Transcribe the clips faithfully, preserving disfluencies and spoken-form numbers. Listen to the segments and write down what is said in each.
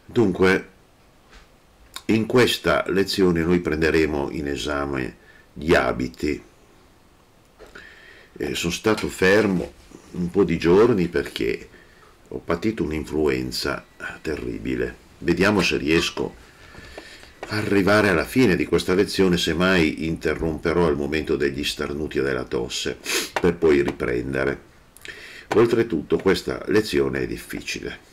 Dunque, in questa lezione noi prenderemo in esame gli abiti. Eh, sono stato fermo un po' di giorni perché ho patito un'influenza terribile. Vediamo se riesco a arrivare alla fine di questa lezione, semmai interromperò al momento degli starnuti e della tosse, per poi riprendere. Oltretutto questa lezione è difficile.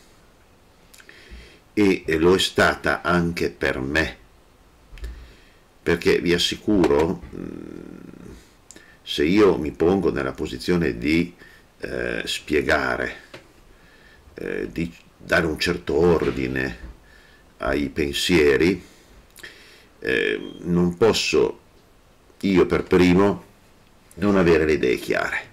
E lo è stata anche per me, perché vi assicuro, se io mi pongo nella posizione di eh, spiegare, eh, di dare un certo ordine ai pensieri, eh, non posso io per primo non avere le idee chiare.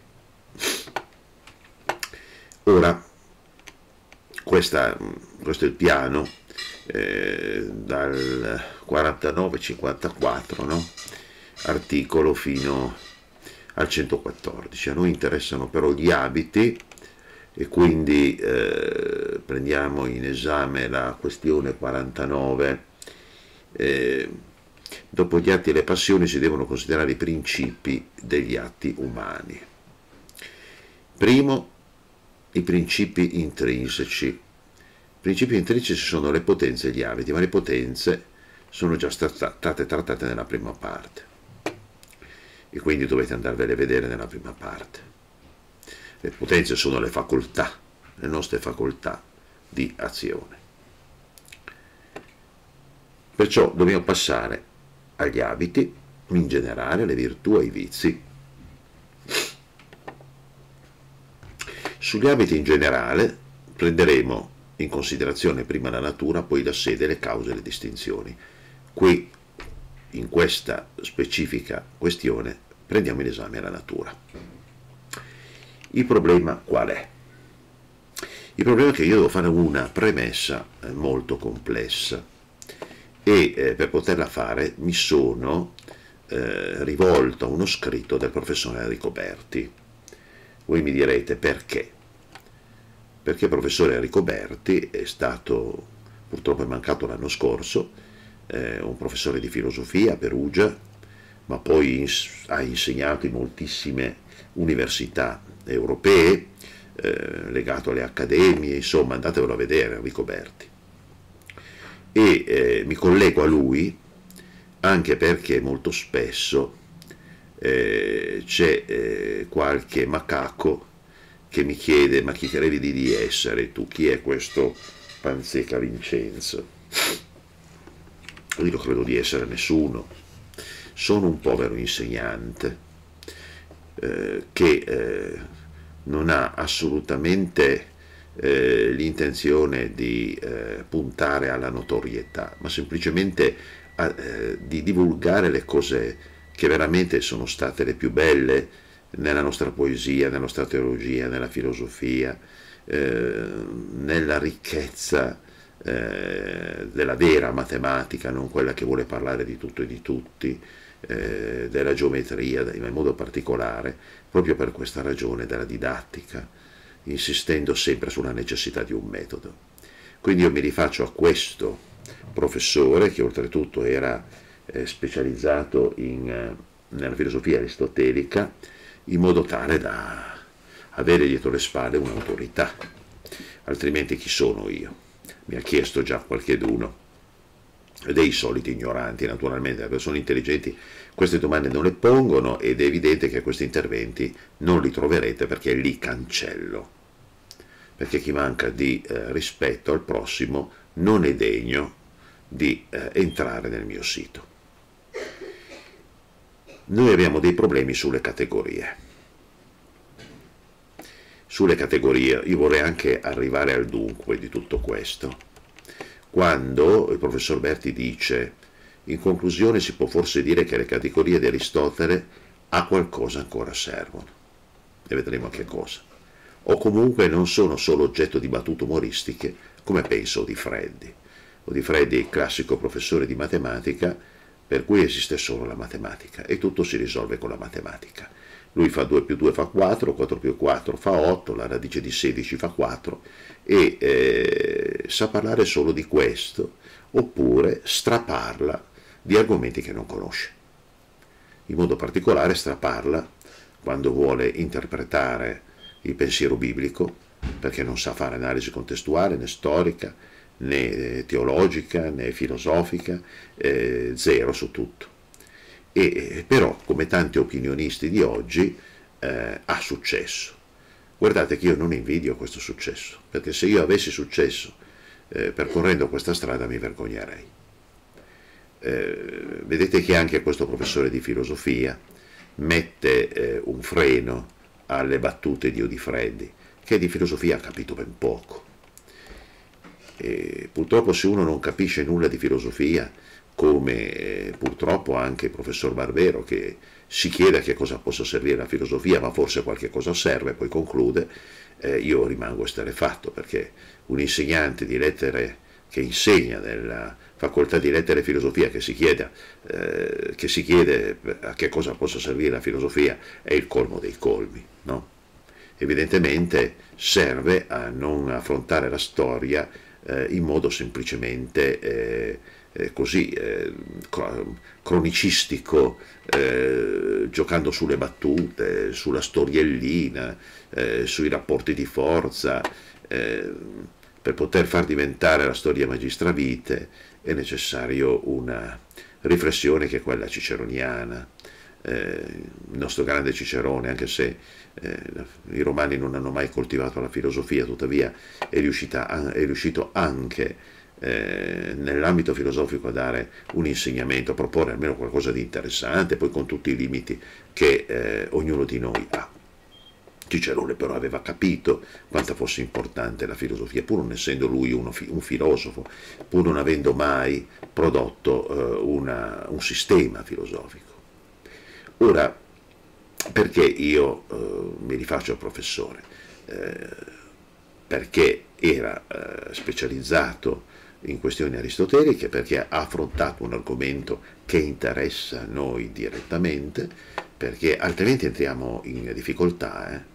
Ora, questa, questo è il piano eh, dal quarantanove cinquantaquattro, no? Articolo fino al centoquattordici. A noi interessano però gli abiti e quindi eh, prendiamo in esame la questione quarantanove. Eh, dopo gli atti e le passioni si devono considerare i principi degli atti umani. Primo, i principi intrinseci. I principi intrinseci sono le potenze e gli abiti, ma le potenze sono già state trattate nella prima parte e quindi dovete andarvele a vedere nella prima parte. Le potenze sono le facoltà, le nostre facoltà di azione. Perciò dobbiamo passare agli abiti, in generale, alle virtù e ai vizi. Sugli abiti in generale prenderemo in considerazione prima la natura, poi la sede, le cause e le distinzioni. Qui, in questa specifica questione, prendiamo in esame la natura. Il problema qual è? Il problema è che io devo fare una premessa molto complessa e eh, per poterla fare mi sono eh, rivolto a uno scritto del professore Enrico Berti. Voi mi direte perché? Perché il professore Enrico Berti è stato, purtroppo è mancato l'anno scorso, eh, un professore di filosofia a Perugia, ma poi ins ha insegnato in moltissime università europee, eh, legato alle accademie, insomma andatevelo a vedere Enrico Berti. E eh, mi collego a lui anche perché molto spesso eh, c'è eh, qualche macaco che mi chiede: ma chi credi di essere tu? Chi è questo Panzeca Vincenzo? Io credo di essere nessuno, sono un povero insegnante eh, che eh, non ha assolutamente eh, l'intenzione di eh, puntare alla notorietà, ma semplicemente a, eh, di divulgare le cose che veramente sono state le più belle nella nostra poesia, nella nostra teologia, nella filosofia, eh, nella ricchezza eh, della vera matematica, non quella che vuole parlare di tutto e di tutti, eh, della geometria in modo particolare, proprio per questa ragione della didattica, insistendo sempre sulla necessità di un metodo. Quindi io mi rifaccio a questo professore, che oltretutto era eh, specializzato in, eh, nella filosofia aristotelica, in modo tale da avere dietro le spalle un'autorità, altrimenti chi sono io? Mi ha chiesto già qualcheduno, dei soliti ignoranti, naturalmente. Le persone intelligenti queste domande non le pongono ed è evidente che questi interventi non li troverete perché li cancello, perché chi manca di eh, rispetto al prossimo non è degno di eh, entrare nel mio sito. Noi abbiamo dei problemi sulle categorie. Sulle categorie, io vorrei anche arrivare al dunque di tutto questo. Quando il professor Berti dice: in conclusione si può forse dire che le categorie di Aristotele a qualcosa ancora servono, e vedremo che cosa, o comunque non sono solo oggetto di battute umoristiche, come penso di Freddi. O di Freddi è il classico professore di matematica per cui esiste solo la matematica e tutto si risolve con la matematica. Lui fa due più due fa quattro, quattro più quattro fa otto, la radice di sedici fa quattro e eh, sa parlare solo di questo, oppure straparla di argomenti che non conosce. In modo particolare straparla quando vuole interpretare il pensiero biblico, perché non sa fare analisi contestuale, né storica, né teologica, né filosofica, eh, zero su tutto. E però, come tanti opinionisti di oggi, eh, ha successo. Guardate che io non invidio questo successo, perché se io avessi successo eh, percorrendo questa strada mi vergognerei. Eh, vedete che anche questo professore di filosofia mette eh, un freno alle battute di Odifreddi, che di filosofia ha capito ben poco. E purtroppo se uno non capisce nulla di filosofia, come eh, purtroppo anche il professor Barbero, che si chiede a che cosa possa servire la filosofia, ma forse qualche cosa serve, poi conclude, eh, io rimango esterrefatto, perché un insegnante di lettere che insegna nella facoltà di lettere e filosofia che si chiede, eh, che si chiede a che cosa possa servire la filosofia è il colmo dei colmi, no? Evidentemente serve a non affrontare la storia eh, in modo semplicemente eh, eh, così eh, cronicistico, eh, giocando sulle battute, sulla storiellina, eh, sui rapporti di forza. Eh, per poter far diventare la storia magistra vitae è necessario una riflessione che è quella ciceroniana. Eh, il nostro grande Cicerone, anche se eh, i romani non hanno mai coltivato la filosofia, tuttavia è, riuscita, è riuscito anche eh, nell'ambito filosofico a dare un insegnamento, a proporre almeno qualcosa di interessante, poi con tutti i limiti che eh, ognuno di noi ha. Cicerone però aveva capito quanto fosse importante la filosofia, pur non essendo lui uno, un filosofo, pur non avendo mai prodotto eh, una, un sistema filosofico. Ora, perché io eh, mi rifaccio al professore? Eh, perché era eh, specializzato in questioni aristoteliche, perché ha affrontato un argomento che interessa a noi direttamente, perché altrimenti entriamo in difficoltà, eh?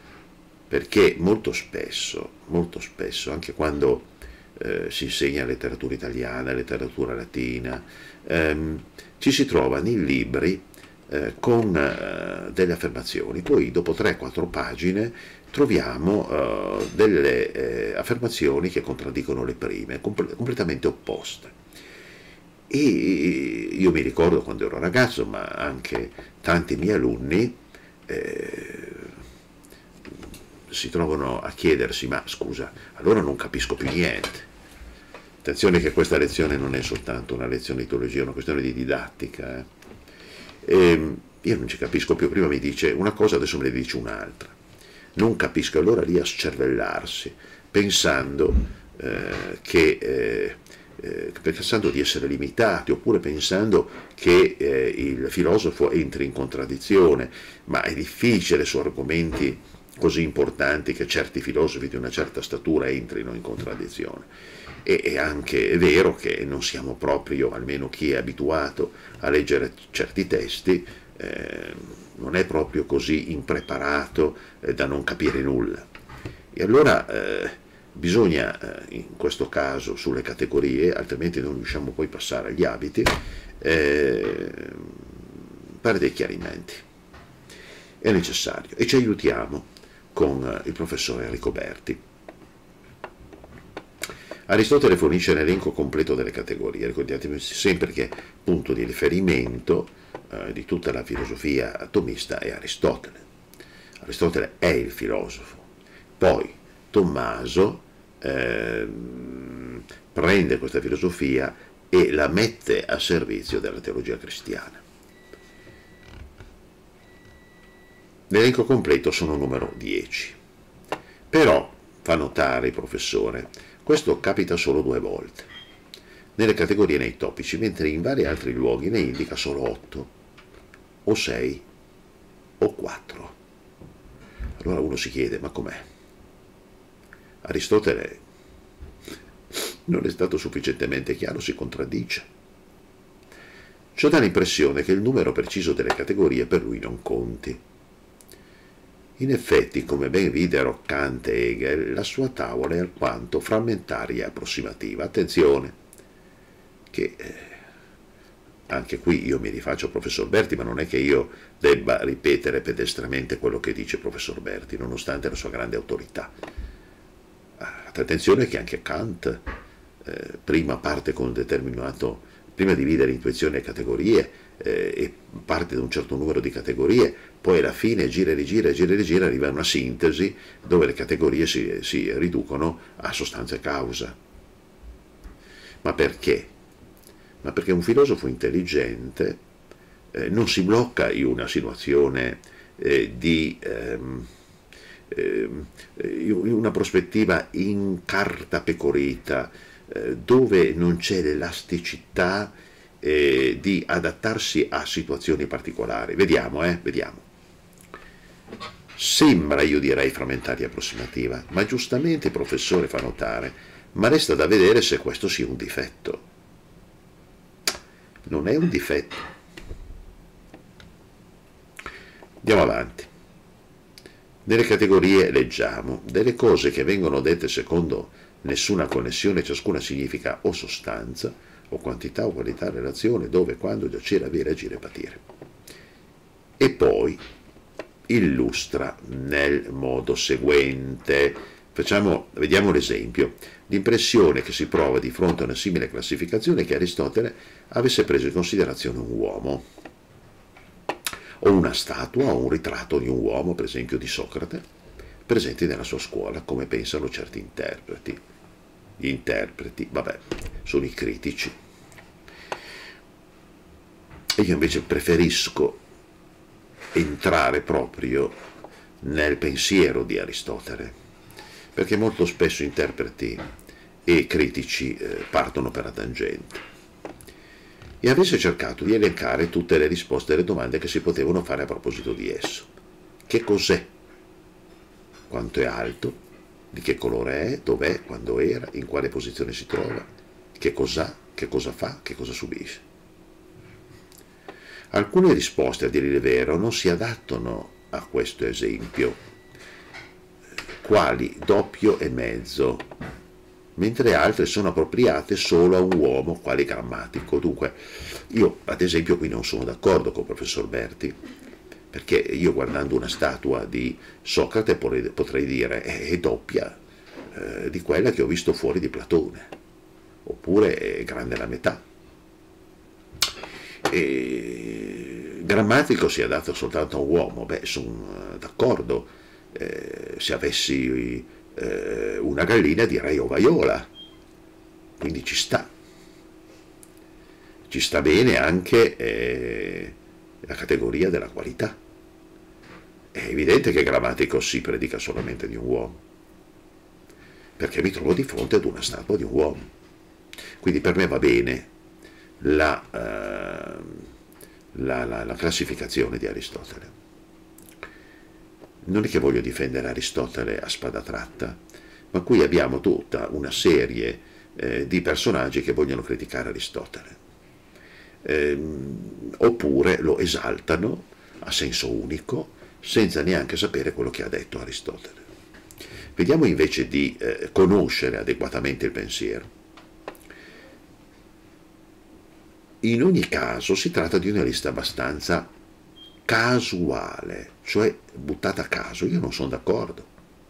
Perché molto spesso, molto spesso, anche quando eh, si insegna letteratura italiana, letteratura latina, ehm, ci si trova nei libri eh, con eh, delle affermazioni, poi dopo tre quattro pagine troviamo eh, delle eh, affermazioni che contraddicono le prime, comp- completamente opposte. E io mi ricordo quando ero ragazzo, ma anche tanti miei alunni eh, si trovano a chiedersi: ma scusa, allora non capisco più niente. Attenzione che questa lezione non è soltanto una lezione di teologia, è una questione di didattica. Eh. E io non ci capisco più, prima mi dice una cosa, adesso me ne dice un'altra. Non capisco, allora lì a scervellarsi, pensando eh, che... Eh, Eh, pensando di essere limitati, oppure pensando che eh, il filosofo entri in contraddizione, ma è difficile su argomenti così importanti che certi filosofi di una certa statura entrino in contraddizione. E è anche è vero che non siamo proprio, almeno chi è abituato a leggere certi testi, eh, non è proprio così impreparato eh, da non capire nulla. E allora eh, bisogna, in questo caso, sulle categorie, altrimenti non riusciamo poi a passare agli abiti, eh, fare dei chiarimenti. È necessario, e ci aiutiamo con il professore Enrico Berti. Aristotele fornisce l'elenco completo delle categorie, ricordatevi sempre che punto di riferimento eh, di tutta la filosofia atomista è Aristotele. Aristotele è il filosofo. Poi Tommaso Eh, prende questa filosofia e la mette a servizio della teologia cristiana. L'elenco completo sono numero dieci. Però, fa notare il professore, questo capita solo due volte, nelle categorie nei topici, mentre in vari altri luoghi ne indica solo otto, o sei, o quattro. Allora uno si chiede: ma com'è? Aristotele non è stato sufficientemente chiaro, si contraddice. Ciò dà l'impressione che il numero preciso delle categorie per lui non conti. In effetti, come ben videro Kant e Hegel, la sua tavola è alquanto frammentaria e approssimativa. Attenzione, che eh, anche qui io mi rifaccio al professor Berti, ma non è che io debba ripetere pedestramente quello che dice il professor Berti, nonostante la sua grande autorità. Attenzione che anche Kant eh, prima parte con un determinato, prima divide l'intuizione e categorie eh, e parte da un certo numero di categorie, poi alla fine gira e rigira, gira e rigira, arriva a una sintesi dove le categorie si, si riducono a sostanza e causa. Ma perché? Ma perché un filosofo intelligente eh, non si blocca in una situazione eh, di ehm, eh, in una prospettiva incartapecorita eh, dove non c'è l'elasticità eh, di adattarsi a situazioni particolari. Vediamo, eh, vediamo. Sembra, io direi, frammentaria e approssimativa, ma giustamente il professore fa notare, ma resta da vedere se questo sia un difetto. Non è un difetto. Andiamo avanti. Nelle categorie leggiamo delle cose che vengono dette secondo nessuna connessione, ciascuna significa o sostanza, o quantità, o qualità, relazione, dove, quando, giacere, avere, agire, patire. E poi illustra nel modo seguente. Facciamo, vediamo l'esempio. L'impressione che si prova di fronte a una simile classificazione è che Aristotele avesse preso in considerazione un uomo, o una statua o un ritratto di un uomo, per esempio di Socrate, presenti nella sua scuola, come pensano certi interpreti. Gli interpreti, vabbè, sono i critici. E io invece preferisco entrare proprio nel pensiero di Aristotele, perché molto spesso interpreti e critici eh, partono per la tangente. E avesse cercato di elencare tutte le risposte alle domande che si potevano fare a proposito di esso. Che cos'è? Quanto è alto? Di che colore è? Dov'è? Quando era? In quale posizione si trova? Che cos'ha? Che cosa fa? Che cosa subisce? Alcune risposte, a dire il vero, non si adattano a questo esempio, quali doppio e mezzo, mentre altre sono appropriate solo a un uomo quale grammatico. Dunque, io ad esempio qui non sono d'accordo con il professor Berti, perché io guardando una statua di Socrate potrei dire è doppia eh, di quella che ho visto fuori di Platone, oppure è grande la metà. E grammatico si adatta soltanto a un uomo, beh, sono d'accordo, eh, se avessi eh, una gallina direi ovaiola, quindi ci sta, ci sta bene anche eh, la categoria della qualità. È evidente che grammatico si predica solamente di un uomo, perché mi trovo di fronte ad una statua di un uomo, quindi per me va bene La, uh, la, la, la classificazione di Aristotele. Non è che voglio difendere Aristotele a spada tratta, ma qui abbiamo tutta una serie eh, di personaggi che vogliono criticare Aristotele, eh, oppure lo esaltano a senso unico senza neanche sapere quello che ha detto Aristotele. Vediamo invece di eh, conoscere adeguatamente il pensiero. In ogni caso si tratta di una lista abbastanza casuale, cioè buttata a caso. Io non sono d'accordo.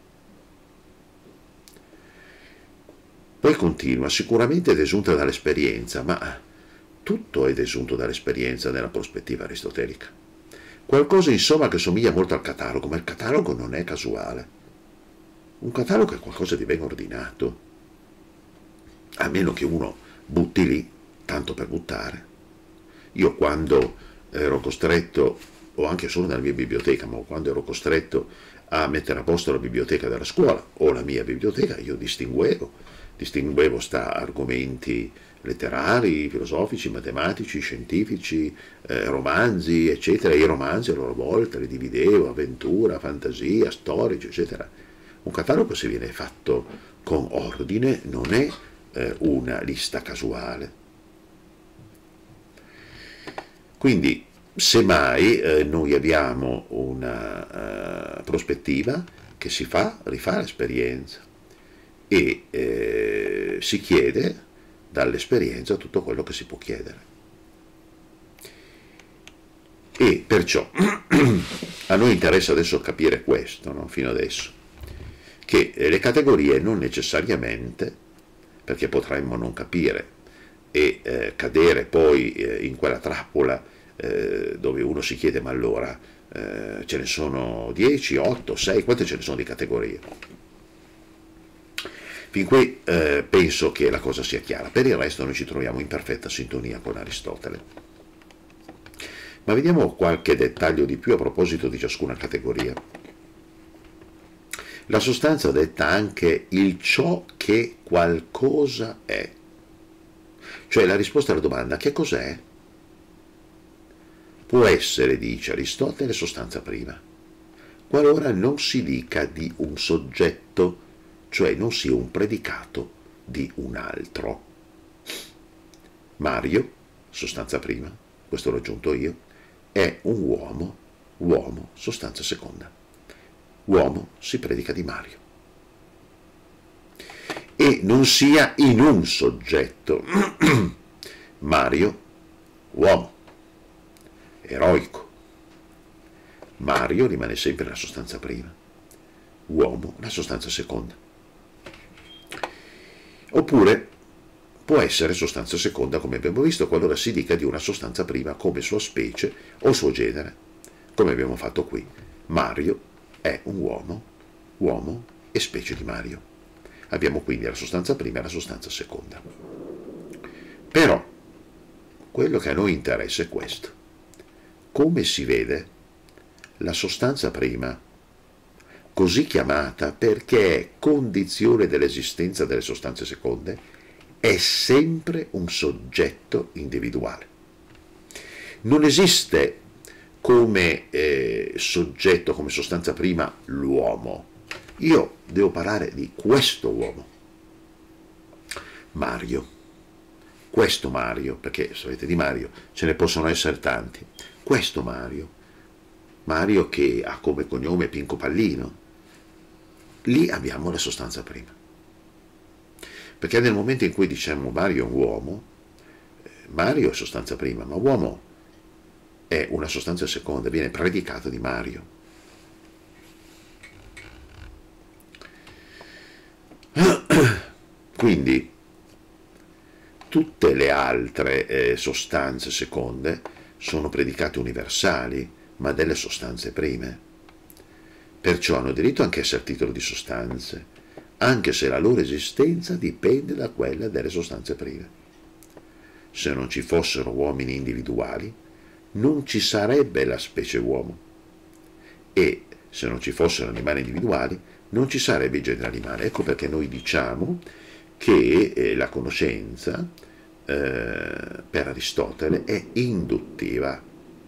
Poi continua, sicuramente è desunta dall'esperienza, ma tutto è desunto dall'esperienza nella prospettiva aristotelica. Qualcosa insomma che somiglia molto al catalogo, ma il catalogo non è casuale. Un catalogo è qualcosa di ben ordinato, a meno che uno butti lì tanto per buttare. Io quando ero costretto, o anche solo nella mia biblioteca, ma quando ero costretto a mettere a posto la biblioteca della scuola o la mia biblioteca, io distinguevo, distinguevo sta argomenti letterari, filosofici, matematici, scientifici, eh, romanzi, eccetera. I romanzi a loro volta li dividevo, avventura, fantasia, storici, eccetera. Un catalogo, se viene fatto con ordine, non è eh, una lista casuale. Quindi Semmai eh, noi abbiamo una uh, prospettiva che si fa, rifà l'esperienza e eh, si chiede dall'esperienza tutto quello che si può chiedere. E perciò a noi interessa adesso capire questo, no? Fino adesso, che le categorie non necessariamente, perché potremmo non capire e eh, cadere poi eh, in quella trappola eh, dove uno si chiede ma allora eh, ce ne sono dieci, otto, sei, quante ce ne sono di categorie? Fin qui eh, penso che la cosa sia chiara, per il resto noi ci troviamo in perfetta sintonia con Aristotele. Ma vediamo qualche dettaglio di più a proposito di ciascuna categoria. La sostanza detta anche il ciò che qualcosa è, cioè la risposta alla domanda che cos'è? Può essere, dice Aristotele, sostanza prima, qualora non si dica di un soggetto, cioè non sia un predicato di un altro. Mario, sostanza prima, questo l'ho aggiunto io, è un uomo, uomo, sostanza seconda. Uomo si predica di Mario. E non sia in un soggetto. Mario, uomo, eroico. Mario rimane sempre la sostanza prima. Uomo, la sostanza seconda. Oppure può essere sostanza seconda, come abbiamo visto, qualora si dica di una sostanza prima come sua specie o suo genere, come abbiamo fatto qui. Mario è un uomo, uomo e specie di Mario. Abbiamo quindi la sostanza prima e la sostanza seconda. Però, quello che a noi interessa è questo. Come si vede, la sostanza prima, così chiamata perché è condizione dell'esistenza delle sostanze seconde, è sempre un soggetto individuale. Non esiste come eh, soggetto, come sostanza prima, l'uomo. Io devo parlare di questo uomo. Mario. Questo Mario, perché sapete di Mario ce ne possono essere tanti. Questo Mario. Mario che ha come cognome Pinco Pallino. Lì abbiamo la sostanza prima. Perché nel momento in cui diciamo Mario è un uomo, Mario è sostanza prima, ma uomo è una sostanza seconda, viene predicato di Mario. Quindi tutte le altre eh, sostanze seconde sono predicate universali, ma delle sostanze prime. Perciò hanno diritto anche a essere titolo di sostanze, anche se la loro esistenza dipende da quella delle sostanze prime. Se non ci fossero uomini individuali, non ci sarebbe la specie uomo, e se non ci fossero animali individuali, non ci sarebbe il genere animale. Ecco perché noi diciamo che eh, la conoscenza eh, per Aristotele è induttiva.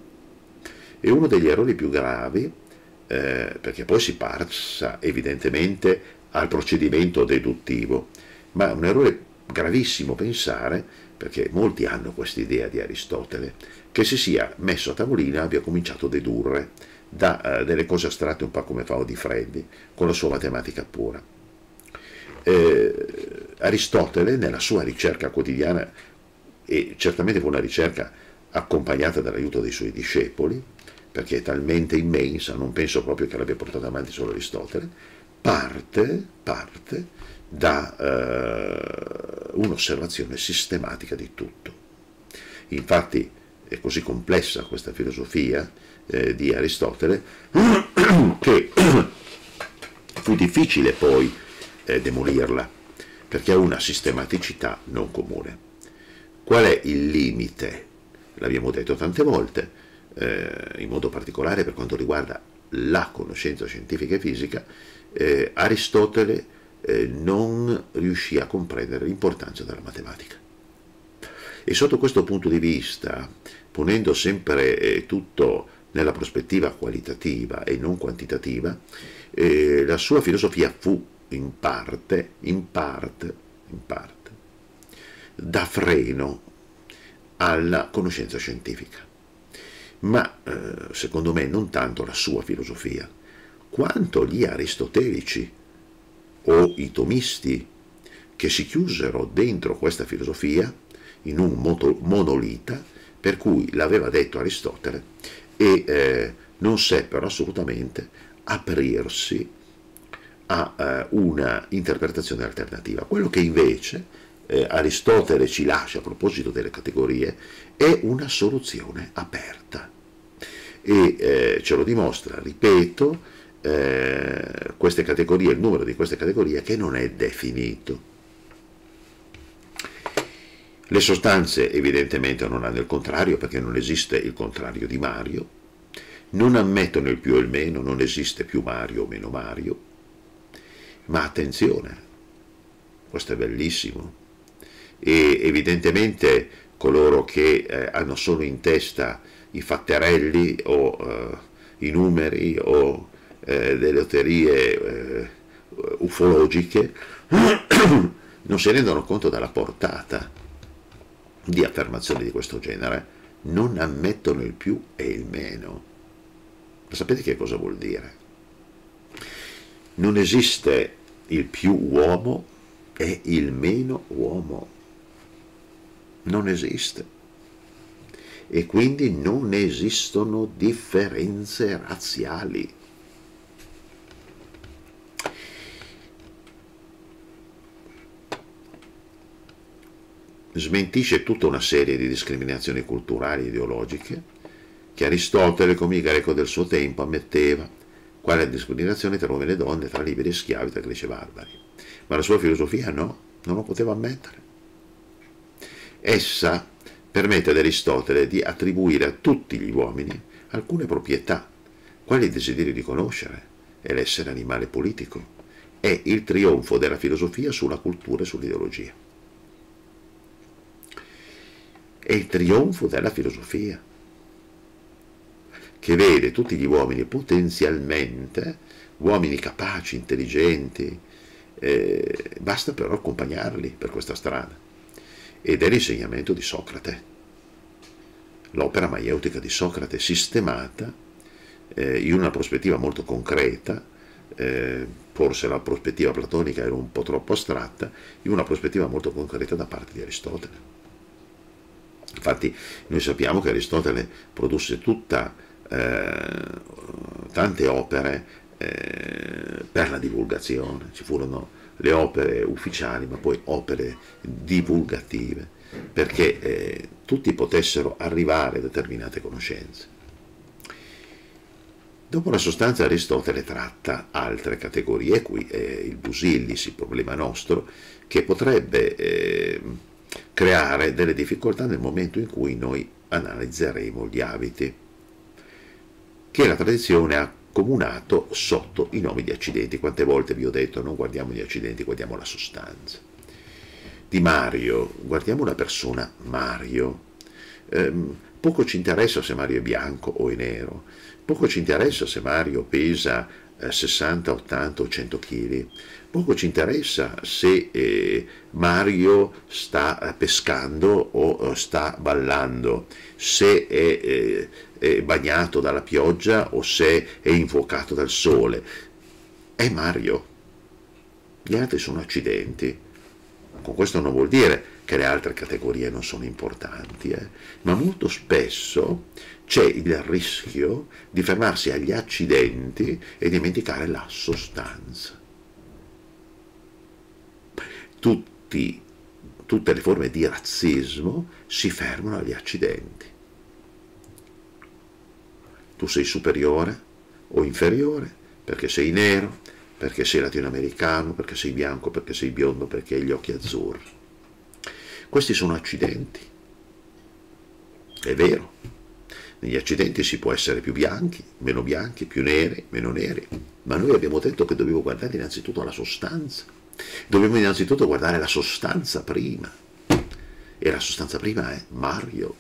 E uno degli errori più gravi, eh, perché poi si passa evidentemente al procedimento deduttivo, ma è un errore gravissimo pensare, perché molti hanno questa idea di Aristotele, che si sia messo a tavolino e abbia cominciato a dedurre da uh, delle cose astratte un po' come fa Di Freddi, con la sua matematica pura. Eh, Aristotele, nella sua ricerca quotidiana, e certamente fu una ricerca accompagnata dall'aiuto dei suoi discepoli, perché è talmente immensa, non penso proprio che l'abbia portata avanti solo Aristotele, parte, parte da eh, un'osservazione sistematica di tutto. Infatti è così complessa questa filosofia eh, di Aristotele che fu difficile poi eh, demolirla, perché ha una sistematicità non comune. Qual è il limite? L'abbiamo detto tante volte, eh, in modo particolare per quanto riguarda la conoscenza scientifica e fisica. eh, Aristotele eh, non riuscì a comprendere l'importanza della matematica. E sotto questo punto di vista, ponendo sempre eh, tutto nella prospettiva qualitativa e non quantitativa, eh, la sua filosofia fu in parte, in parte, in parte, da freno alla conoscenza scientifica. ma eh, secondo me non tanto la sua filosofia, quanto gli aristotelici o i tomisti che si chiusero dentro questa filosofia in un monolita per cui l'aveva detto Aristotele e eh, non seppero assolutamente aprirsi a eh, una interpretazione alternativa. Quello che invece eh, Aristotele ci lascia a proposito delle categorie è una soluzione aperta e eh, ce lo dimostra, ripeto, eh, queste categorie, il numero di queste categorie che non è definito. Le sostanze evidentemente non hanno il contrario, perché non esiste il contrario di Mario, non ammettono il più e il meno, non esiste più Mario o meno Mario, ma attenzione, questo è bellissimo, e evidentemente coloro che eh, hanno solo in testa i fatterelli o eh, i numeri o eh, delle teorie eh, ufologiche non si rendono conto della portata di affermazioni di questo genere, non ammettono il più e il meno. Ma sapete che cosa vuol dire? Non esiste il più uomo e il meno uomo, non esiste, e quindi non esistono differenze razziali. Smentisce tutta una serie di discriminazioni culturali e ideologiche che Aristotele, come il greco del suo tempo, ammetteva, quale la discriminazione tra uomini e donne, tra liberi e schiavi, tra greci e barbari. Ma la sua filosofia no, non lo poteva ammettere. Essa permette ad Aristotele di attribuire a tutti gli uomini alcune proprietà, quali il desiderio di conoscere e l'essere animale politico. È il trionfo della filosofia sulla cultura e sull'ideologia. È il trionfo della filosofia, che vede tutti gli uomini potenzialmente uomini capaci, intelligenti, eh, basta però accompagnarli per questa strada. Ed è l'insegnamento di Socrate, l'opera maieutica di Socrate, sistemata eh, in una prospettiva molto concreta, eh, forse la prospettiva platonica era un po' troppo astratta, in una prospettiva molto concreta da parte di Aristotele. Infatti noi sappiamo che Aristotele produsse tutta, eh, tante opere eh, per la divulgazione, ci furono le opere ufficiali ma poi opere divulgative, perché eh, tutti potessero arrivare a determinate conoscenze. Dopo la sostanza Aristotele tratta altre categorie, qui è il Busillis, il problema nostro, che potrebbe eh, creare delle difficoltà nel momento in cui noi analizzeremo gli abiti, che la tradizione ha comunato sotto i nomi di accidenti. Quante volte vi ho detto non guardiamo gli accidenti, guardiamo la sostanza. Di Mario, guardiamo la persona Mario. Ehm, poco ci interessa se Mario è bianco o è nero, poco ci interessa se Mario pesa eh, sessanta, ottanta o cento chili, poco ci interessa se eh, Mario sta eh, pescando o eh, sta ballando, se è, eh, è bagnato dalla pioggia o se è infuocato dal sole. È Mario. Gli altri sono accidenti. Con questo non vuol dire che le altre categorie non sono importanti, eh? Ma molto spesso c'è il rischio di fermarsi agli accidenti e dimenticare la sostanza. Tutti, tutte le forme di razzismo si fermano agli accidenti. Tu sei superiore o inferiore perché sei nero, perché sei latinoamericano, perché sei bianco, perché sei biondo, perché hai gli occhi azzurri. Questi sono accidenti. È vero. Negli accidenti si può essere più bianchi, meno bianchi, più neri, meno neri, ma noi abbiamo detto che dobbiamo guardare innanzitutto alla sostanza. Dobbiamo innanzitutto guardare la sostanza prima. E la sostanza prima è Mario.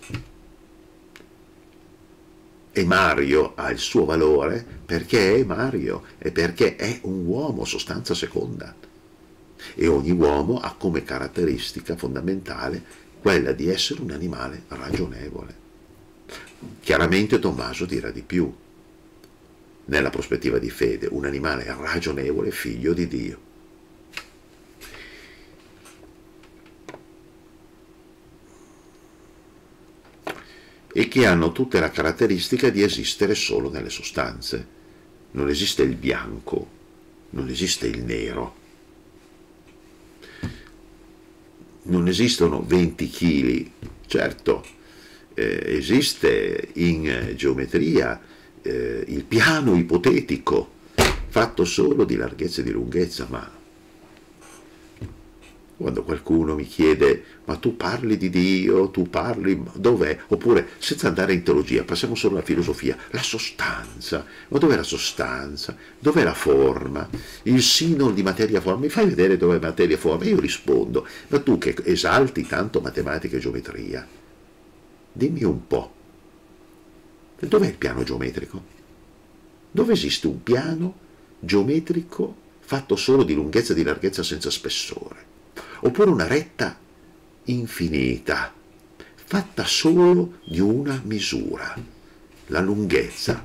E Mario ha il suo valore perché è Mario e perché è un uomo, sostanza seconda. E ogni uomo ha come caratteristica fondamentale quella di essere un animale ragionevole. Chiaramente Tommaso dirà di più, nella prospettiva di fede, un animale ragionevole, figlio di Dio. E che hanno tutte la caratteristica di esistere solo nelle sostanze. Non esiste il bianco, non esiste il nero, non esistono venti chili, certo, eh, esiste in eh, geometria eh, il piano ipotetico, fatto solo di larghezza e di lunghezza, ma quando qualcuno mi chiede ma tu parli di Dio, tu parli, dov'è? Oppure, senza andare in teologia, passiamo solo alla filosofia, la sostanza, ma dov'è la sostanza? Dov'è la forma? Il sino di materia forma, mi fai vedere dov'è materia forma? E io rispondo, ma tu che esalti tanto matematica e geometria, dimmi un po', dov'è il piano geometrico? Dove esiste un piano geometrico fatto solo di lunghezza e di larghezza senza spessore? Oppure una retta infinita, fatta solo di una misura, la lunghezza.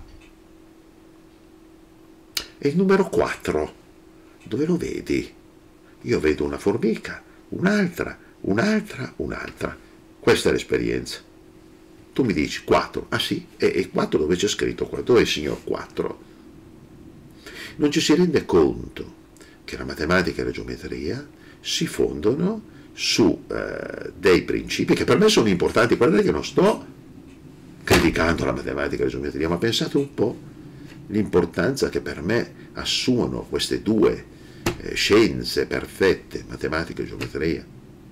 E il numero quattro, dove lo vedi? Io vedo una formica, un'altra, un'altra, un'altra. Questa è l'esperienza. Tu mi dici quattro, ah sì, e, e quattro dove c'è scritto qua? Dove è il signor quattro? Non ci si rende conto che la matematica e la geometria si fondono su eh, dei principi che per me sono importanti. Guardate che non sto criticando la matematica e la geometria, ma pensate un po' l'importanza che per me assumono queste due eh, scienze perfette, matematica e geometria.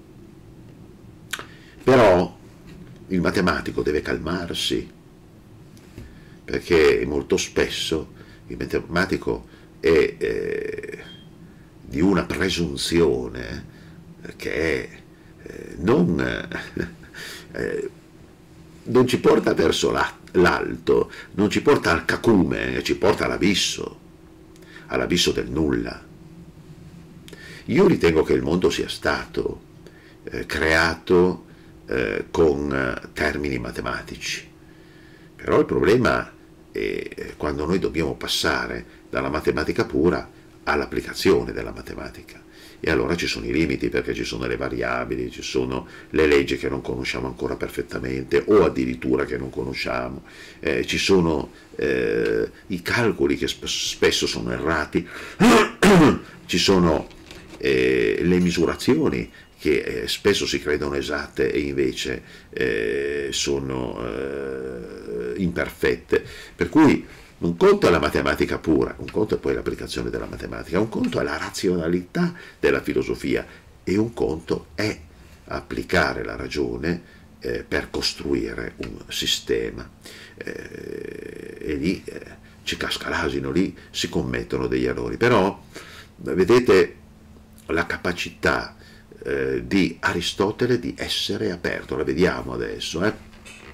Però il matematico deve calmarsi, perché molto spesso il matematico è eh, di una presunzione che è, eh, non, eh, non ci porta verso l'alto, non ci porta al cacume, ci porta all'abisso, all'abisso del nulla. Io ritengo che il mondo sia stato eh, creato eh, con eh, termini matematici, però il problema è quando noi dobbiamo passare dalla matematica pura all'applicazione della matematica, e allora ci sono i limiti, perché ci sono le variabili, ci sono le leggi che non conosciamo ancora perfettamente o addirittura che non conosciamo, eh, ci sono eh, i calcoli che sp spesso sono errati, ci sono eh, le misurazioni che eh, spesso si credono esatte e invece eh, sono eh, imperfette, per cui un conto è la matematica pura, un conto è poi l'applicazione della matematica, un conto è la razionalità della filosofia e un conto è applicare la ragione eh, per costruire un sistema. Eh, e lì eh, ci casca l'asino, lì si commettono degli errori. Però vedete la capacità eh, di Aristotele di essere aperto, la vediamo adesso. Eh?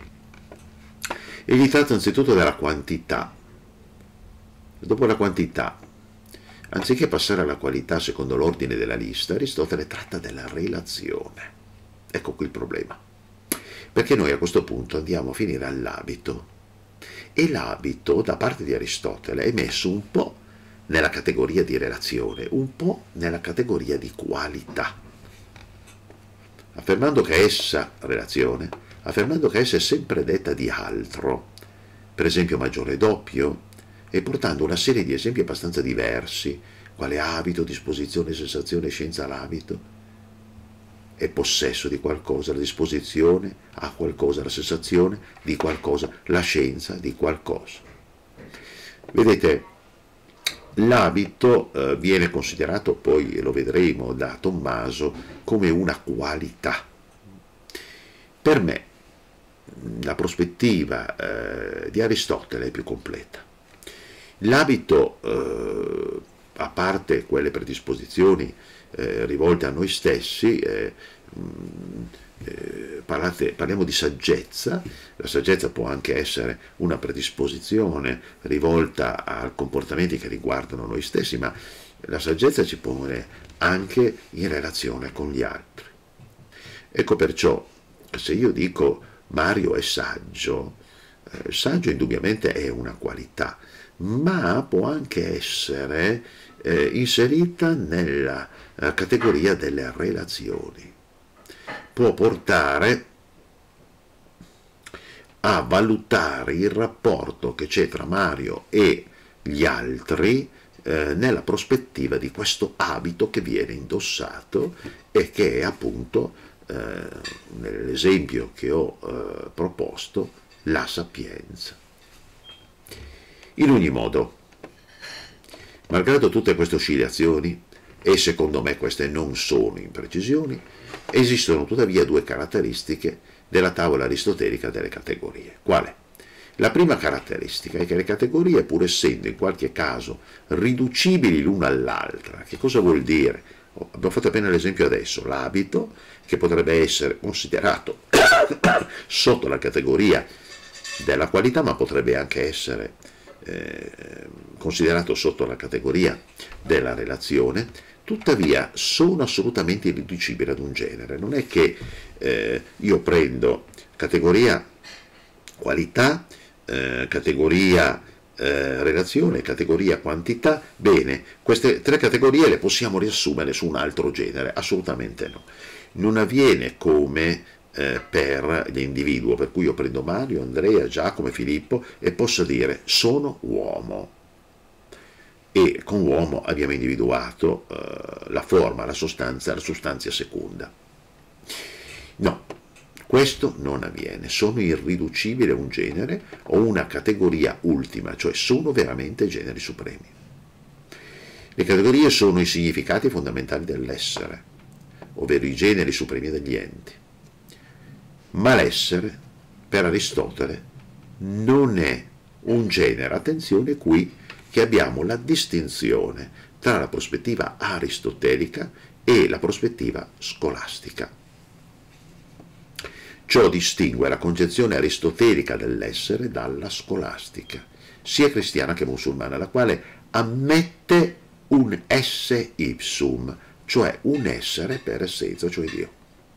Egli tratta anzitutto della quantità. Dopo la quantità, anziché passare alla qualità secondo l'ordine della lista, Aristotele tratta della relazione. Ecco qui il problema, perché noi a questo punto andiamo a finire all'abito, e l'abito da parte di Aristotele è messo un po' nella categoria di relazione, un po' nella categoria di qualità, affermando che essa, relazione, affermando che essa è sempre detta di altro, per esempio maggiore e doppio, e portando una serie di esempi abbastanza diversi, quale abito, disposizione, sensazione, scienza, l'abito, è possesso di qualcosa, la disposizione ha qualcosa, la sensazione di qualcosa, la scienza di qualcosa. Vedete, l'abito eh, viene considerato, poi lo vedremo da Tommaso, come una qualità. Per me la prospettiva eh, di Aristotele è più completa. L'abito, eh, a parte quelle predisposizioni eh, rivolte a noi stessi, eh, eh, parlate, parliamo di saggezza. La saggezza può anche essere una predisposizione rivolta a comportamenti che riguardano noi stessi, ma la saggezza ci pone anche in relazione con gli altri. Ecco perciò, se io dico Mario è saggio, Il saggio indubbiamente è una qualità, ma può anche essere eh, inserita nella eh, categoria delle relazioni. Può portare a valutare il rapporto che c'è tra Mario e gli altri eh, nella prospettiva di questo abito che viene indossato e che è appunto, eh, nell'esempio che ho eh, proposto, la sapienza. In ogni modo, malgrado tutte queste oscillazioni, e secondo me queste non sono imprecisioni, esistono tuttavia due caratteristiche della tavola aristotelica delle categorie. Quale? La prima caratteristica è che le categorie, pur essendo in qualche caso riducibili l'una all'altra, che cosa vuol dire? Abbiamo fatto appena l'esempio adesso, l'abito, che potrebbe essere considerato sotto la categoria della qualità, ma potrebbe anche essere eh, considerato sotto la categoria della relazione, tuttavia sono assolutamente irriducibili ad un genere. Non è che eh, io prendo categoria qualità, eh, categoria eh, relazione, categoria quantità, bene, queste tre categorie le possiamo riassumere su un altro genere? Assolutamente no. Non avviene come eh, per l'individuo, per cui io prendo Mario, Andrea, Giacomo e Filippo e posso dire sono uomo. E con uomo abbiamo individuato eh, la forma, la sostanza, la sostanza seconda. No, questo non avviene, sono irriducibili a un genere o una categoria ultima, cioè sono veramente generi supremi. Le categorie sono i significati fondamentali dell'essere, ovvero i generi supremi degli enti. Ma l'essere, per Aristotele, non è un genere, attenzione qui, che abbiamo la distinzione tra la prospettiva aristotelica e la prospettiva scolastica. Ciò distingue la concezione aristotelica dell'essere dalla scolastica, sia cristiana che musulmana, la quale ammette un esse ipsum, cioè un essere per essenza, cioè Dio.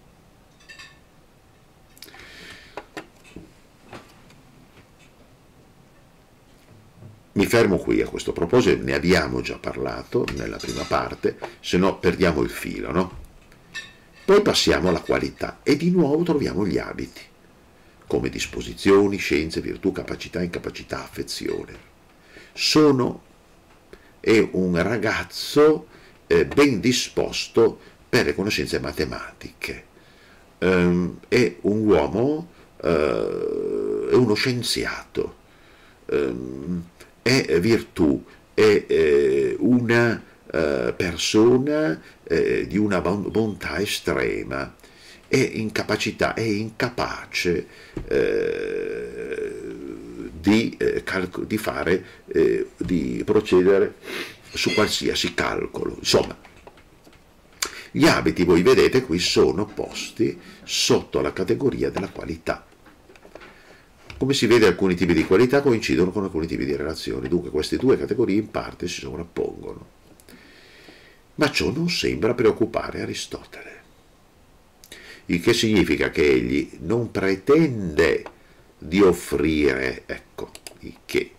Mi fermo qui a questo proposito, ne abbiamo già parlato nella prima parte, se no perdiamo il filo, no? Poi passiamo alla qualità e di nuovo troviamo gli abiti, come disposizioni, scienze, virtù, capacità, incapacità, affezione. Sono è un ragazzo eh, ben disposto per le conoscenze matematiche, um, è un uomo, uh, è uno scienziato, um, è virtù, è eh, una eh, persona eh, di una bontà estrema, è incapacità, è incapace eh, di, eh, di fare, eh, di procedere su qualsiasi calcolo. Insomma, gli abiti, voi vedete qui, sono posti sotto la categoria della qualità. Come si vede, alcuni tipi di qualità coincidono con alcuni tipi di relazioni, dunque queste due categorie in parte si sovrappongono. Ma ciò non sembra preoccupare Aristotele, il che significa che egli non pretende di offrire, ecco, il che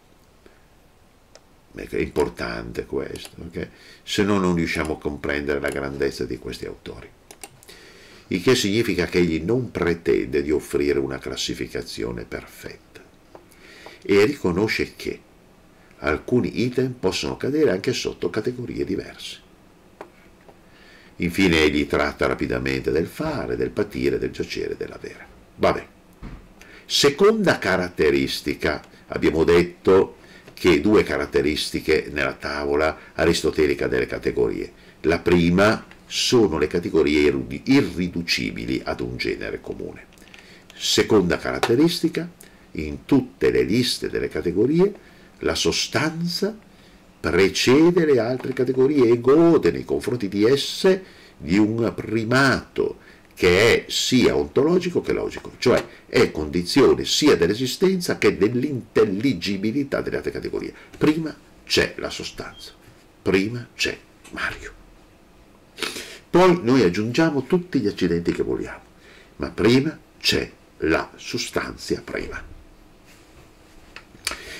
è importante questo, okay? Se no non riusciamo a comprendere la grandezza di questi autori. Il che significa che egli non pretende di offrire una classificazione perfetta e riconosce che alcuni item possono cadere anche sotto categorie diverse. Infine egli tratta rapidamente del fare, del patire, del giacere, dell'avere. Vabbè. Seconda caratteristica, abbiamo detto che due caratteristiche nella tavola aristotelica delle categorie. La prima sono le categorie irriducibili ad un genere comune. Seconda caratteristica, in tutte le liste delle categorie, la sostanza precede le altre categorie e gode nei confronti di esse di un primato che è sia ontologico che logico, cioè è condizione sia dell'esistenza che dell'intelligibilità delle altre categorie. Prima c'è la sostanza, prima c'è Mario. Poi noi aggiungiamo tutti gli accidenti che vogliamo, ma prima c'è la sostanza prima.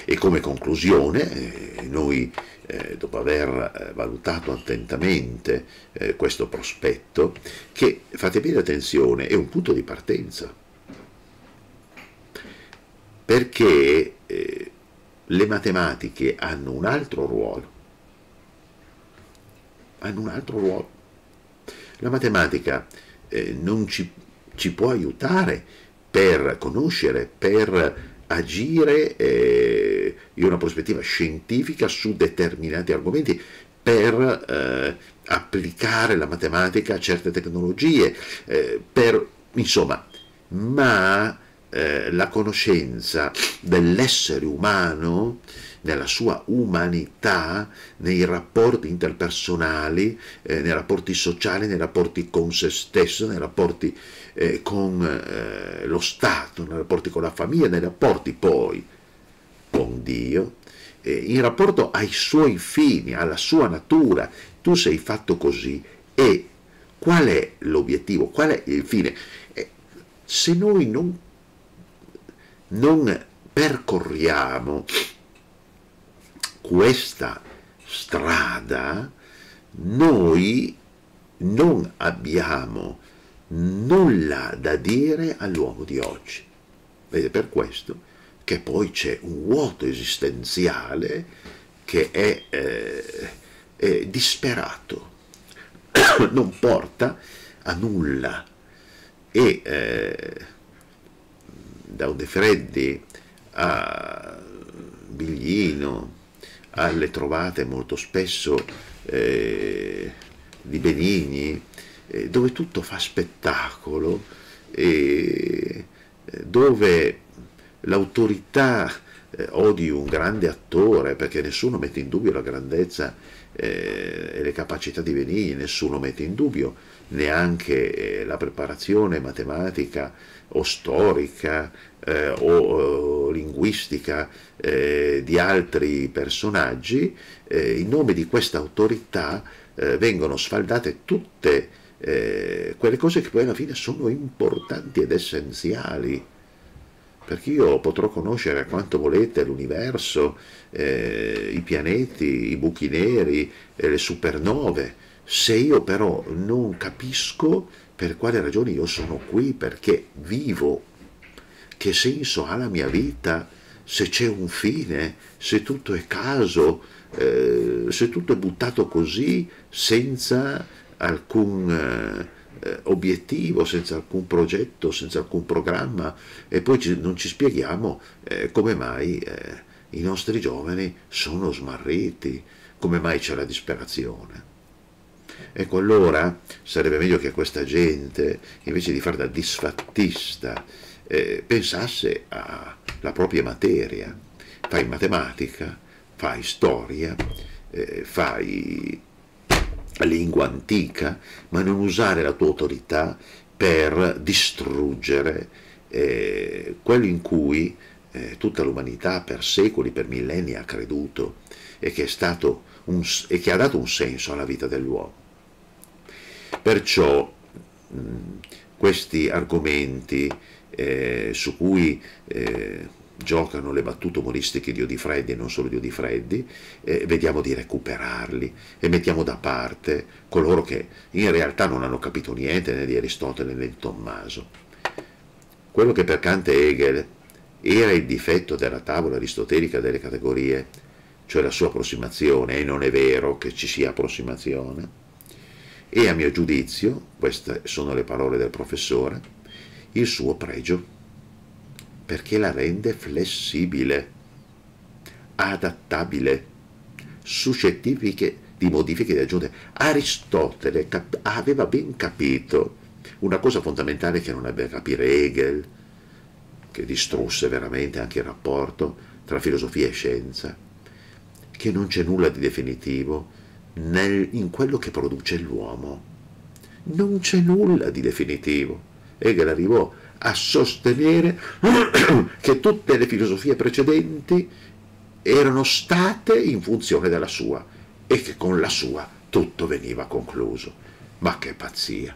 E come conclusione, eh, noi eh, dopo aver eh, valutato attentamente eh, questo prospetto, che, fate bene attenzione, è un punto di partenza, perché eh, le matematiche hanno un altro ruolo, hanno un altro ruolo. La matematica eh, non ci, ci può aiutare per conoscere, per agire eh, in una prospettiva scientifica su determinati argomenti, per eh, applicare la matematica a certe tecnologie, eh, per, insomma, ma eh, la conoscenza dell'essere umano nella sua umanità, nei rapporti interpersonali, eh, nei rapporti sociali, nei rapporti con se stesso, nei rapporti eh, con eh, lo Stato, nei rapporti con la famiglia, nei rapporti poi con Dio, eh, in rapporto ai suoi fini, alla sua natura. Tu sei fatto così, e qual è l'obiettivo, qual è il fine? Eh, se noi non, non percorriamo questa strada, noi non abbiamo nulla da dire all'uomo di oggi. Ed è per questo che poi c'è un vuoto esistenziale che è, eh, è disperato, non porta a nulla. E eh, da Odefreddi a Biglino, alle trovate molto spesso eh, di Benigni, eh, dove tutto fa spettacolo, e eh, dove l'autorità eh, o di un grande attore, perché nessuno mette in dubbio la grandezza eh, e le capacità di Benigni, nessuno mette in dubbio neanche eh, la preparazione matematica o storica eh, o, o linguistica eh, di altri personaggi, eh, in nome di questa autorità eh, vengono sfaldate tutte eh, quelle cose che poi alla fine sono importanti ed essenziali, perché io potrò conoscere quanto volete l'universo, eh, i pianeti, i buchi neri, eh, le supernove, se io però non capisco per quale ragione io sono qui, perché vivo, che senso ha la mia vita, se c'è un fine, se tutto è caso, eh, se tutto è buttato così senza alcun eh, obiettivo, senza alcun progetto, senza alcun programma, e poi ci, non ci spieghiamo eh, come mai eh, i nostri giovani sono smarriti, come mai c'è la disperazione. Ecco, allora sarebbe meglio che questa gente, invece di fare da disfattista, eh, pensasse alla propria materia. Fai matematica, fai storia, eh, fai lingua antica, ma non usare la tua autorità per distruggere eh, quello in cui eh, tutta l'umanità per secoli, per millenni ha creduto, e che è stato un, e che ha dato un senso alla vita dell'uomo. Perciò mh, questi argomenti eh, su cui eh, giocano le battute umoristiche di Odifreddi e non solo di Odifreddi, eh, vediamo di recuperarli e mettiamo da parte coloro che in realtà non hanno capito niente né di Aristotele né di Tommaso. Quello che per Kant e Hegel era il difetto della tavola aristotelica delle categorie, cioè la sua approssimazione, e non è vero che ci sia approssimazione, e a mio giudizio, queste sono le parole del professore, il suo pregio, perché la rende flessibile, adattabile, suscettibile di modifiche e di aggiunte. Aristotele aveva ben capito una cosa fondamentale che non ebbe a capire Hegel, che distrusse veramente anche il rapporto tra filosofia e scienza, che non c'è nulla di definitivo nel, in quello che produce l'uomo. Non c'è nulla di definitivo. Hegel arrivò a sostenere che tutte le filosofie precedenti erano state in funzione della sua e che con la sua tutto veniva concluso. Ma che pazzia!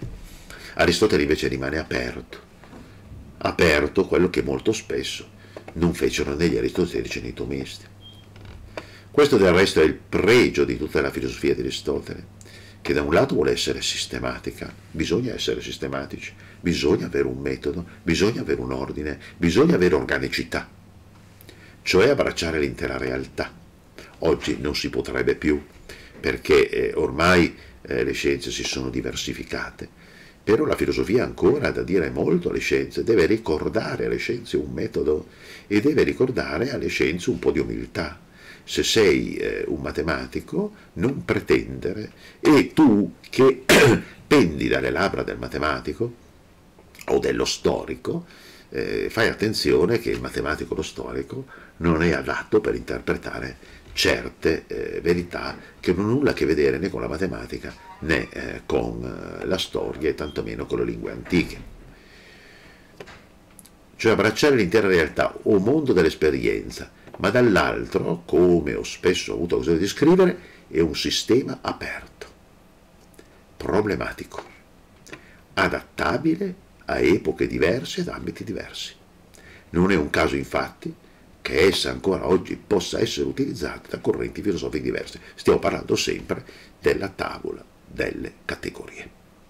Aristotele invece rimane aperto, aperto quello che molto spesso non fecero né gli aristotelici né i tomisti. Questo del resto è il pregio di tutta la filosofia di Aristotele, che da un lato vuole essere sistematica, bisogna essere sistematici, bisogna avere un metodo, bisogna avere un ordine, bisogna avere organicità, cioè abbracciare l'intera realtà. Oggi non si potrebbe più, perché eh, ormai eh, le scienze si sono diversificate, però la filosofia ancora ha da dire molto alle scienze, deve ricordare alle scienze un metodo e deve ricordare alle scienze un po' di umiltà. Se sei eh, un matematico, non pretendere, e tu che pendi dalle labbra del matematico o dello storico, eh, fai attenzione che il matematico o lo storico non è adatto per interpretare certe eh, verità che non hanno nulla a che vedere né con la matematica né eh, con eh, la storia e tantomeno con le lingue antiche. Cioè abbracciare l'intera realtà o mondo dell'esperienza, ma dall'altro, come ho spesso avuto occasione di scrivere, è un sistema aperto, problematico, adattabile a epoche diverse ed ambiti diversi. Non è un caso infatti che essa ancora oggi possa essere utilizzata da correnti filosofiche diverse. Stiamo parlando sempre della tavola delle categorie.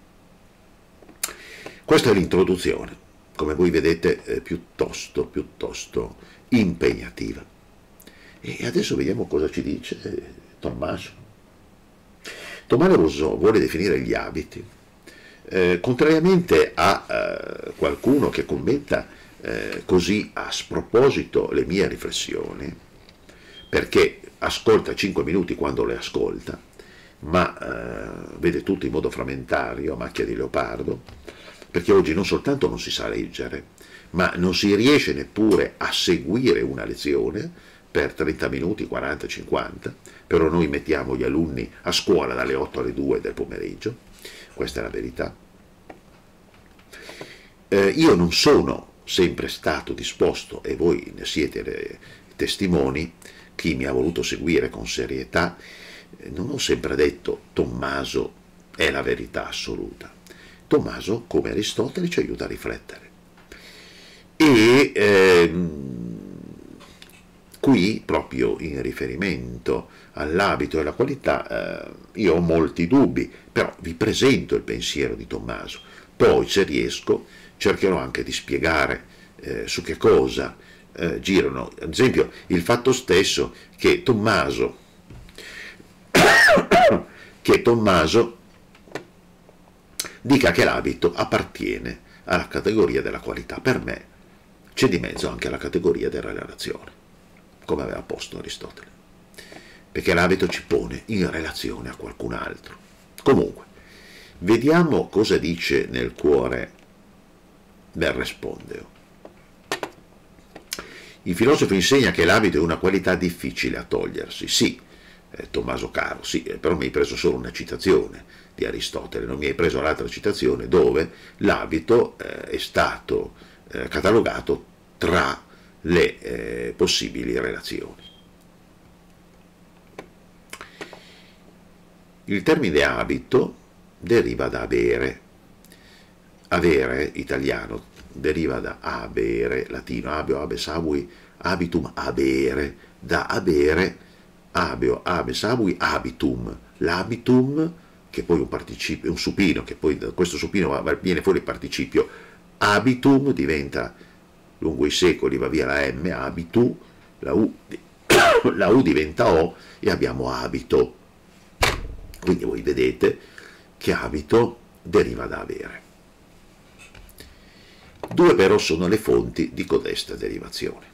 Questa è l'introduzione, come voi vedete eh, piuttosto, piuttosto impegnativa. E adesso vediamo cosa ci dice eh, Tommaso. Tommaso Rousseau vuole definire gli abiti, eh, contrariamente a eh, qualcuno che commenta Eh, così a sproposito le mie riflessioni, perché ascolta cinque minuti quando le ascolta, ma eh, vede tutto in modo frammentario, a macchia di leopardo, perché oggi non soltanto non si sa leggere, ma non si riesce neppure a seguire una lezione per trenta minuti, quaranta, cinquanta, però noi mettiamo gli alunni a scuola dalle otto alle due del pomeriggio, questa è la verità. Eh, io non sono sempre stato disposto, e voi ne siete testimoni, chi mi ha voluto seguire con serietà, non ho sempre detto Tommaso è la verità assoluta. Tommaso, come Aristotele, ci aiuta a riflettere. E ehm, qui, proprio in riferimento all'abito e alla qualità, eh, io ho molti dubbi, però vi presento il pensiero di Tommaso. Poi, se riesco, cercherò anche di spiegare eh, su che cosa eh, girano, ad esempio il fatto stesso che Tommaso, che Tommaso dica che l'abito appartiene alla categoria della qualità. Per me c'è di mezzo anche la categoria della relazione, come aveva posto Aristotele, perché l'abito ci pone in relazione a qualcun altro. Comunque, vediamo cosa dice nel cuore del Respondeo. Il filosofo insegna che l'abito è una qualità difficile a togliersi. Sì, eh, Tommaso caro, sì, eh, però mi hai preso solo una citazione di Aristotele, non mi hai preso l'altra citazione dove l'abito eh, è stato eh, catalogato tra le eh, possibili relazioni. Il termine abito deriva da avere. Avere, italiano, deriva da abere, latino, abeo, abes, abui, habitum, abere, da abere, abeo, abes, abui, habitum. L'habitum, che poi è un participio, un supino, che poi da questo supino viene fuori il participio, habitum, diventa, lungo i secoli va via la M, habitu, la U, la U diventa O e abbiamo abito. Quindi voi vedete che abito deriva da avere. Due però sono le fonti di codesta derivazione.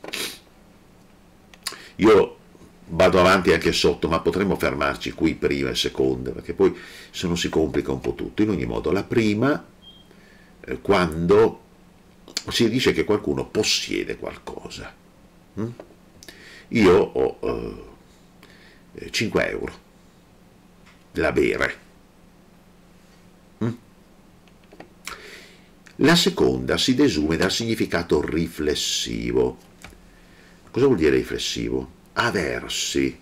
Io vado avanti anche sotto, ma potremmo fermarci qui prima e seconda, perché poi se no si complica un po' tutto. In ogni modo, la prima, eh, quando si dice che qualcuno possiede qualcosa. Hm? Io ho eh, cinque euro da bere. Hm? La seconda si desume dal significato riflessivo. Cosa vuol dire riflessivo? Aversi.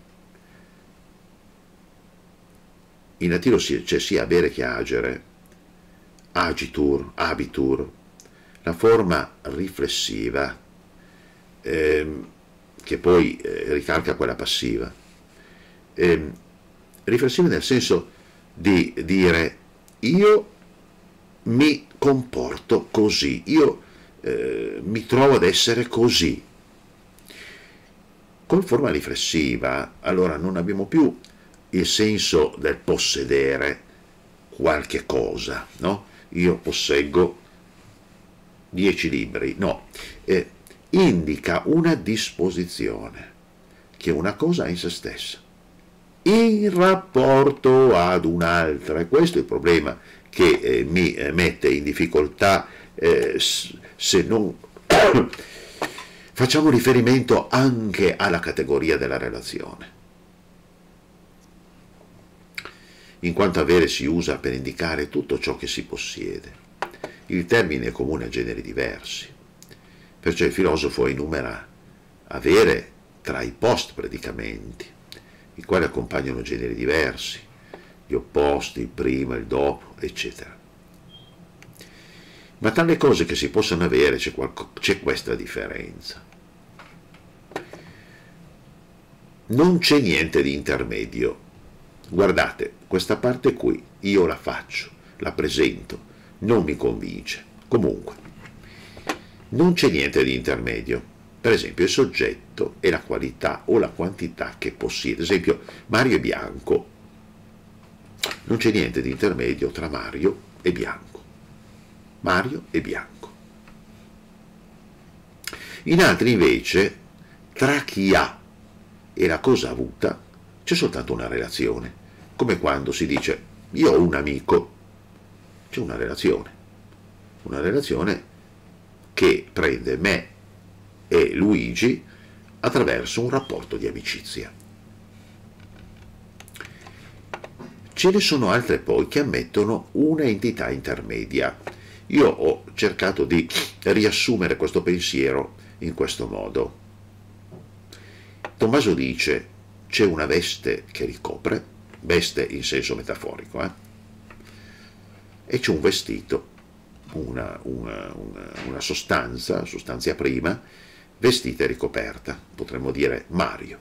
In latino c'è sia avere che agere, agitur, abitur. La forma riflessiva ehm, che poi eh, ricalca quella passiva. Ehm, riflessione nel senso di dire io mi comporto così, io eh, mi trovo ad essere così. Con forma riflessiva, allora non abbiamo più il senso del possedere qualche cosa, no? Io posseggo dieci libri, no, eh, indica una disposizione che una cosa ha in se stessa, in rapporto ad un'altra, e questo è il problema che eh, mi eh, mette in difficoltà eh, se non facciamo riferimento anche alla categoria della relazione, in quanto avere si usa per indicare tutto ciò che si possiede. Il termine è comune a generi diversi, perciò il filosofo enumera avere tra i post-predicamenti, i quali accompagnano generi diversi, gli opposti, il prima, il dopo, eccetera. Ma tra le cose che si possono avere c'è, c'è questa differenza. Non c'è niente di intermedio. Guardate, questa parte qui io la faccio, la presento, non mi convince. Comunque, non c'è niente di intermedio. Per esempio il soggetto è la qualità o la quantità che possiede. Ad esempio Mario è bianco. Non c'è niente di intermedio tra Mario e bianco. Mario è bianco. In altri invece, tra chi ha e la cosa avuta c'è soltanto una relazione, come quando si dice io ho un amico, c'è una relazione, una relazione che prende me e Luigi attraverso un rapporto di amicizia. Ce ne sono altre poi che ammettono un'entità intermedia. Io ho cercato di riassumere questo pensiero in questo modo. Tommaso dice c'è una veste che ricopre, veste in senso metaforico, eh? E c'è un vestito, una, una, una, una sostanza, sostanzia prima, vestita e ricoperta, potremmo dire Mario.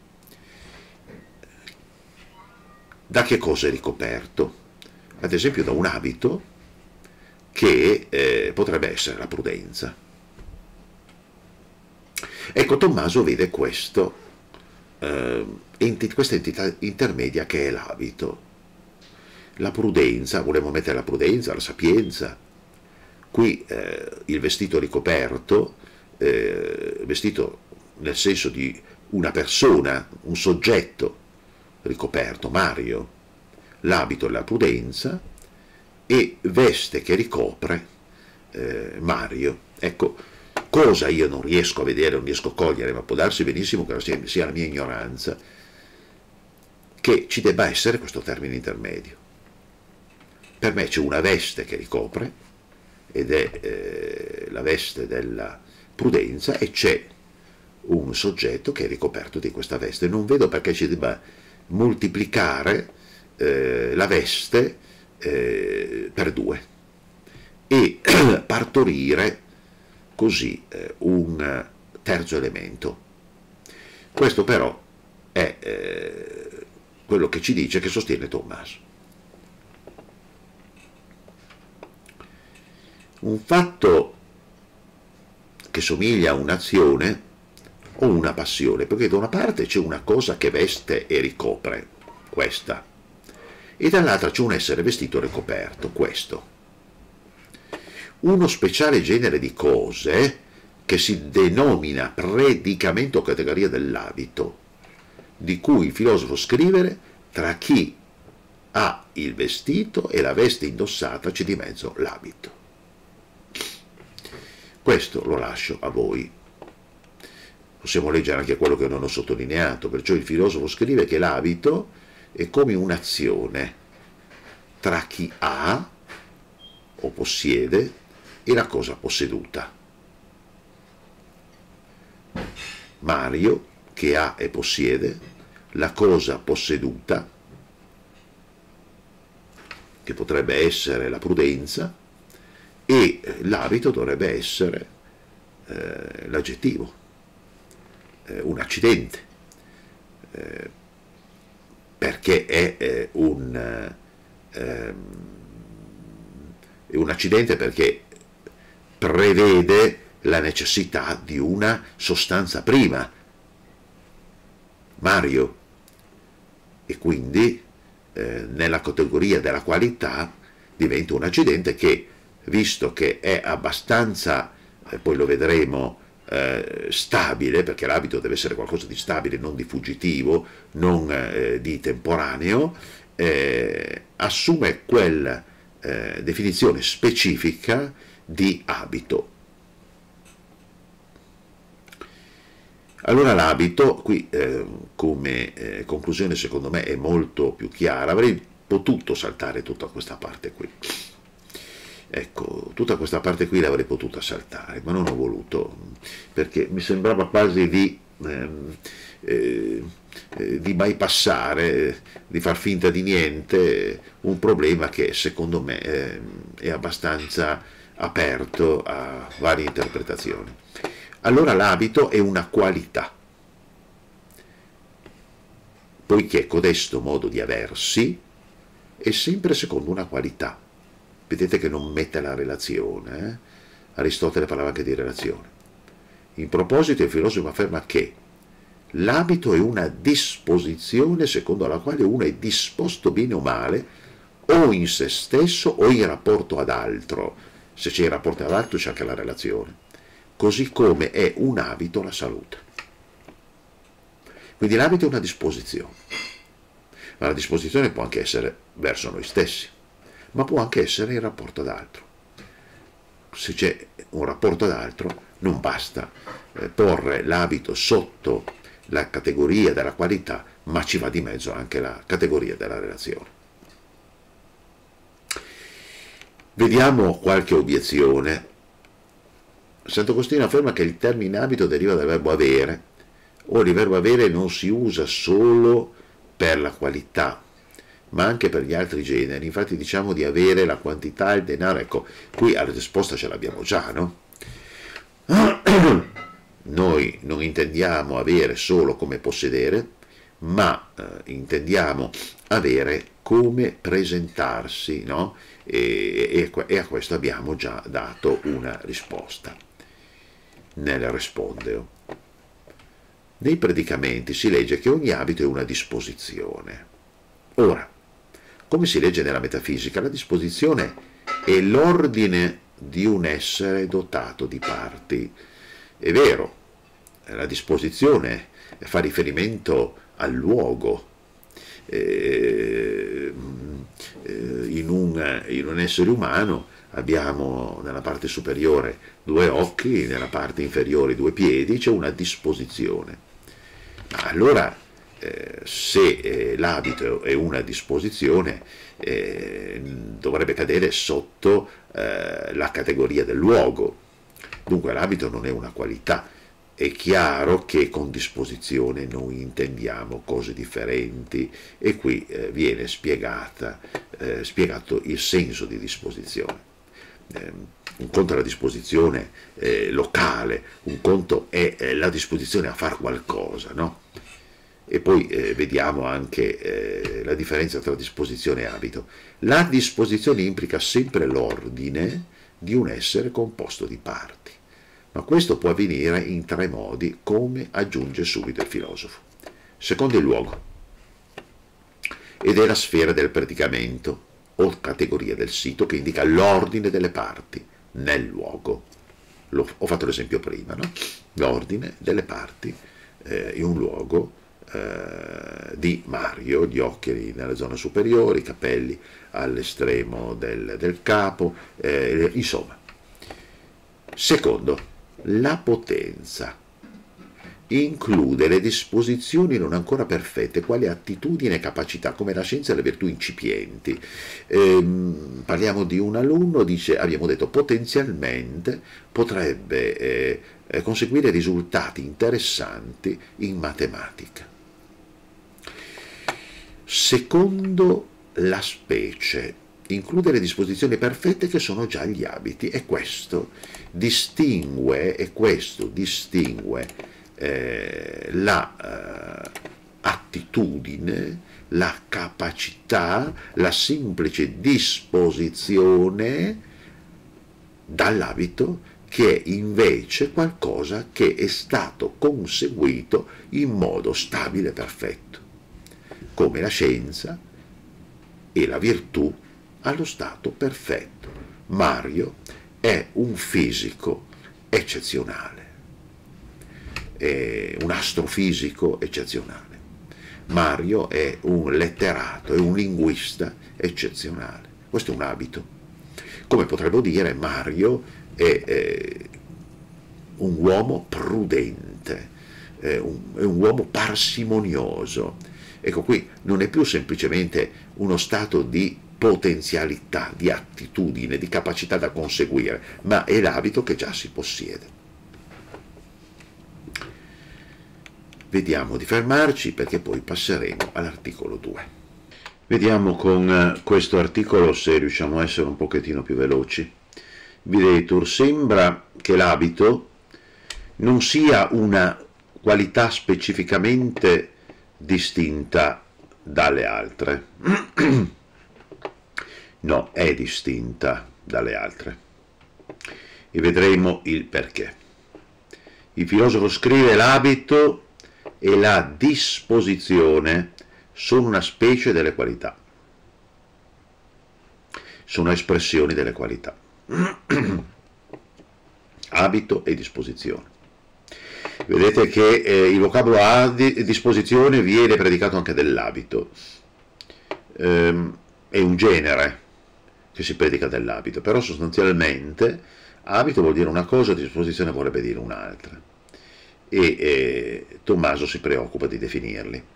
Da che cosa è ricoperto? Ad esempio da un abito che eh, potrebbe essere la prudenza. Ecco, Tommaso vede questo, eh, enti, questa entità intermedia che è l'abito. La prudenza, volevo mettere la prudenza, la sapienza. Qui eh, il vestito ricoperto, eh, vestito nel senso di una persona, un soggetto ricoperto, Mario, l'abito e la prudenza, e veste che ricopre eh, Mario. Ecco, cosa io non riesco a vedere, non riesco a cogliere, ma può darsi benissimo che sia, sia la mia ignoranza, che ci debba essere questo termine intermedio. Per me c'è una veste che ricopre, ed è eh, la veste della prudenza, e c'è un soggetto che è ricoperto di questa veste. Non vedo perché ci debba moltiplicare eh, la veste eh, per due e partorire così eh, un terzo elemento. Questo però è eh, quello che ci dice, che sostiene Tommaso. Un fatto che somiglia a un'azione o una passione, perché da una parte c'è una cosa che veste e ricopre, questa, e dall'altra c'è un essere vestito e ricoperto, questo. Uno speciale genere di cose che si denomina predicamento o categoria dell'abito, di cui il filosofo scrive tra chi ha il vestito e la veste indossata c'è di mezzo l'abito. Questo lo lascio a voi. Possiamo leggere anche quello che non ho sottolineato, perciò il filosofo scrive che l'abito è come un'azione tra chi ha o possiede e la cosa posseduta. Mario, che ha e possiede la cosa posseduta, che potrebbe essere la prudenza, e l'abito dovrebbe essere eh, l'aggettivo. eh, un accidente, eh, perché è eh, un, eh, è un accidente perché prevede la necessità di una sostanza prima, Mario, e quindi eh, nella categoria della qualità diventa un accidente che, visto che è abbastanza, eh, poi lo vedremo, eh, stabile, perché l'abito deve essere qualcosa di stabile, non di fuggitivo, non eh, di temporaneo, eh, assume quella eh, definizione specifica di abito. Allora l'abito, qui eh, come eh, conclusione secondo me è molto più chiara, avrei potuto saltare tutta questa parte qui. Ecco, tutta questa parte qui l'avrei potuta saltare, ma non ho voluto, perché mi sembrava quasi di, ehm, eh, eh, di bypassare, di far finta di niente, un problema che secondo me eh, è abbastanza aperto a varie interpretazioni. Allora l'abito è una qualità, poiché codesto modo di aversi è sempre secondo una qualità. Vedete che non mette la relazione, eh? Aristotele parlava anche di relazione. In proposito il filosofo afferma che l'abito è una disposizione secondo la quale uno è disposto bene o male, o in se stesso o in rapporto ad altro. Se c'è in rapporto ad altro c'è anche la relazione. Così come è un abito la salute. Quindi l'abito è una disposizione, ma la disposizione può anche essere verso noi stessi, ma può anche essere in rapporto ad altro. Se c'è un rapporto ad altro non basta eh, porre l'abito sotto la categoria della qualità, ma ci va di mezzo anche la categoria della relazione. Vediamo qualche obiezione. Sant'Agostino afferma che il termine abito deriva dal verbo avere. Ora il verbo avere non si usa solo per la qualità, ma anche per gli altri generi. Infatti diciamo di avere la quantità, il denaro. Ecco, qui la risposta ce l'abbiamo già, no? Noi non intendiamo avere solo come possedere, ma eh, intendiamo avere come presentarsi, no? E, e, e a questo abbiamo già dato una risposta nel Respondeo. Nei predicamenti si legge che ogni abito è una disposizione. Ora, come si legge nella metafisica, la disposizione è l'ordine di un essere dotato di parti. È vero, la disposizione fa riferimento al luogo. Eh, in, un, in un essere umano abbiamo nella parte superiore due occhi, nella parte inferiore due piedi, c'è una disposizione. Ma allora eh, se eh, l'abito è una disposizione eh, dovrebbe cadere sotto eh, la categoria del luogo. Dunque l'abito non è una qualità. È chiaro che con disposizione noi intendiamo cose differenti e qui eh, viene spiegata, eh, spiegato il senso di disposizione. Eh, un conto è la disposizione eh, locale, un conto è eh, la disposizione a fare qualcosa, no? E poi eh, vediamo anche eh, la differenza tra disposizione e abito. La disposizione implica sempre l'ordine di un essere composto di parti. Ma questo può avvenire in tre modi, come aggiunge subito il filosofo. Secondo il luogo, ed è la sfera del predicamento, o categoria del sito, che indica l'ordine delle parti nel luogo. Lo, ho fatto l'esempio prima, no? L'ordine delle parti eh, in un luogo eh, di Mario, gli occhi nella zona superiore, i capelli all'estremo del, del capo, eh, insomma. Secondo, la potenza include le disposizioni non ancora perfette, quali attitudini e capacità, come la scienza e le virtù incipienti. Ehm, parliamo di un alunno, dice, abbiamo detto, potenzialmente potrebbe eh, eh, conseguire risultati interessanti in matematica. Secondo la specie, include le disposizioni perfette che sono già gli abiti, e questo distingue, e questo distingue eh, la eh, attitudine, la capacità, la semplice disposizione dall'abito, che è invece qualcosa che è stato conseguito in modo stabile e perfetto, come la scienza e la virtù allo stato perfetto. Mario è un fisico eccezionale, è un astrofisico eccezionale. Mario è un letterato, è un linguista eccezionale. Questo è un abito. Come potremmo dire, Mario è eh, un uomo prudente, è un, è un uomo parsimonioso. Ecco, qui non è più semplicemente uno stato di potenzialità, di attitudine, di capacità da conseguire, ma è l'abito che già si possiede. Vediamo di fermarci perché poi passeremo all'articolo due. Vediamo con questo articolo se riusciamo a essere un pochettino più veloci. Videtur, sembra che l'abito non sia una qualità specificamente distinta dalle altre. No, è distinta dalle altre. E vedremo il perché. Il filosofo scrive: l'abito e la disposizione sono una specie delle qualità, sono espressioni delle qualità. Abito e disposizione. Vedete che eh, il vocabolo a di, disposizione viene predicato anche dell'abito. Ehm, è un genere che si predica dell'abito, però sostanzialmente abito vuol dire una cosa, disposizione vorrebbe dire un'altra. E eh, Tommaso si preoccupa di definirli.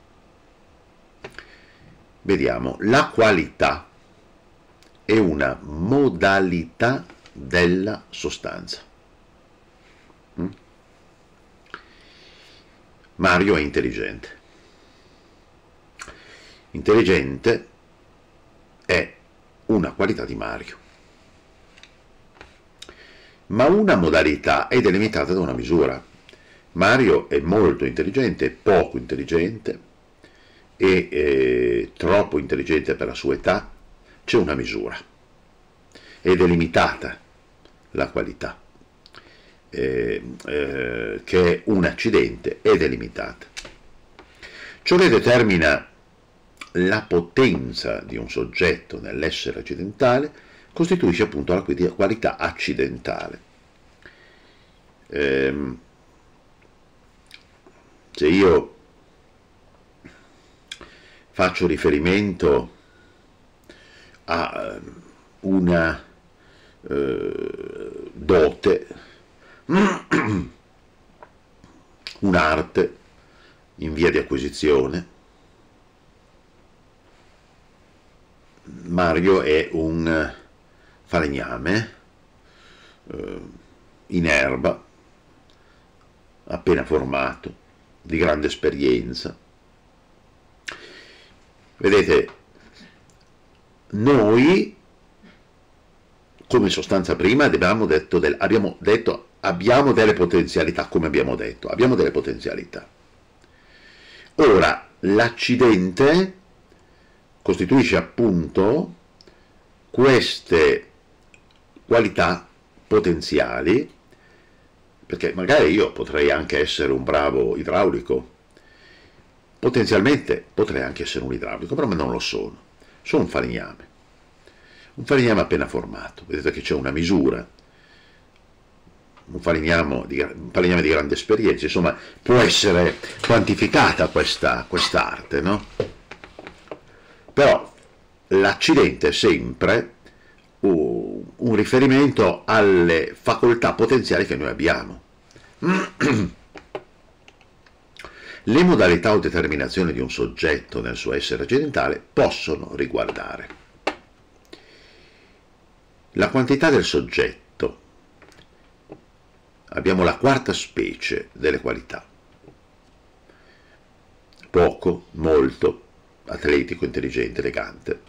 Vediamo, la qualità è una modalità della sostanza. Mm? Mario è intelligente. Intelligente è una qualità di Mario. Ma una modalità è delimitata da una misura. Mario è molto intelligente, poco intelligente, e eh, troppo intelligente per la sua età. C'è una misura, ed è limitata la qualità, eh, eh, che è un accidente ed è limitata. Ciò che determina la potenza di un soggetto nell'essere accidentale costituisce appunto la qualità accidentale. Eh, se io faccio riferimento a una eh, dote, un'arte in via di acquisizione, Mario è un falegname eh, in erba, appena formato, di grande esperienza. Vedete, noi, come sostanza prima, abbiamo detto, del, abbiamo detto abbiamo delle potenzialità, come abbiamo detto, abbiamo delle potenzialità. Ora, l'accidente costituisce appunto queste qualità potenziali, perché magari io potrei anche essere un bravo idraulico, potenzialmente potrei anche essere un idraulico, però non lo sono. Sono un falegname, un falegname appena formato. Vedete che c'è una misura, un falegname di, un falegname di grande esperienza, insomma, può essere quantificata questa quest'arte, no? Però l'accidente è sempre uh, un riferimento alle facoltà potenziali che noi abbiamo. Le modalità o determinazioni di un soggetto nel suo essere accidentale possono riguardare la quantità del soggetto. Abbiamo la quarta specie delle qualità: poco, molto, atletico, intelligente, elegante.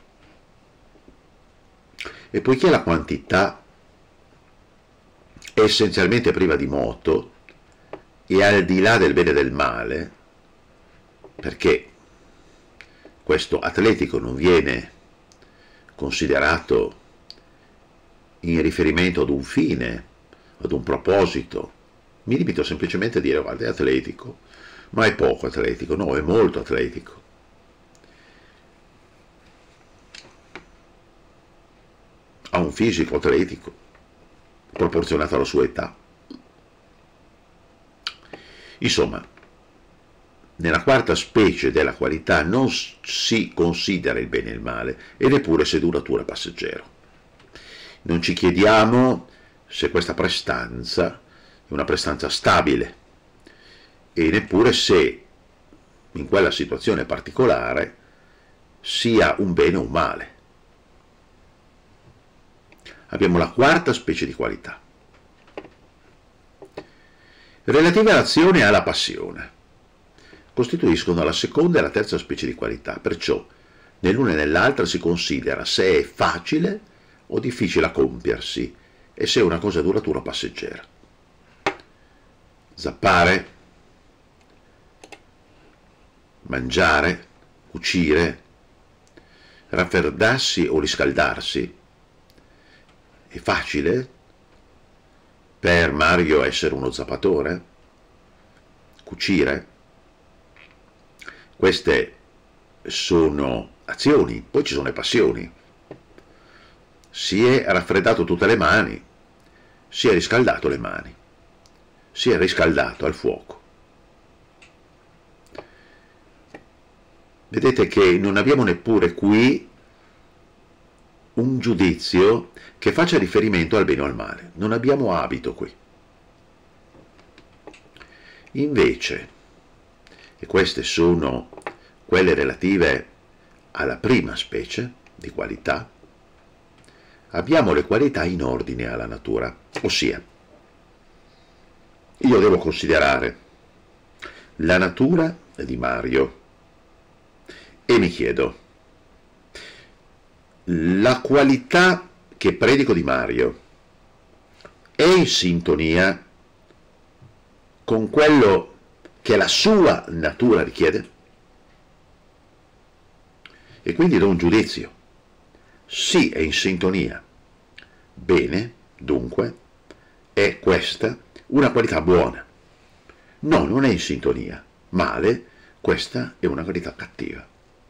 E poiché la quantità è essenzialmente priva di moto e al di là del bene e del male, perché questo atletico non viene considerato in riferimento ad un fine, ad un proposito. Mi limito semplicemente a dire: guarda, è atletico, ma è poco atletico. No, è molto atletico. Ha un fisico atletico proporzionato alla sua età. Insomma, nella quarta specie della qualità non si considera il bene e il male, e neppure se duratura passeggero. Non ci chiediamo se questa prestanza è una prestanza stabile, e neppure se in quella situazione particolare sia un bene o un male. Abbiamo la quarta specie di qualità, relative all'azione e alla passione. Costituiscono la seconda e la terza specie di qualità, perciò nell'una e nell'altra si considera se è facile o difficile a compiersi e se è una cosa duratura o passeggera. Zappare, mangiare, cucire, raffreddarsi o riscaldarsi. È facile per Mario essere uno zappatore? Cucire? Queste sono azioni, poi ci sono le passioni. Si è raffreddato tutte le mani, si è riscaldato le mani, si è riscaldato al fuoco. Vedete che non abbiamo neppure qui un giudizio che faccia riferimento al bene o al male. Non abbiamo abito qui. Invece, e queste sono quelle relative alla prima specie di qualità, abbiamo le qualità in ordine alla natura, ossia, io devo considerare la natura di Mario e mi chiedo: la qualità che predico di Mario è in sintonia con quello che la sua natura richiede? E quindi do un giudizio. Sì, è in sintonia. Bene, dunque, è questa una qualità buona. No, non è in sintonia. Male, questa è una qualità cattiva.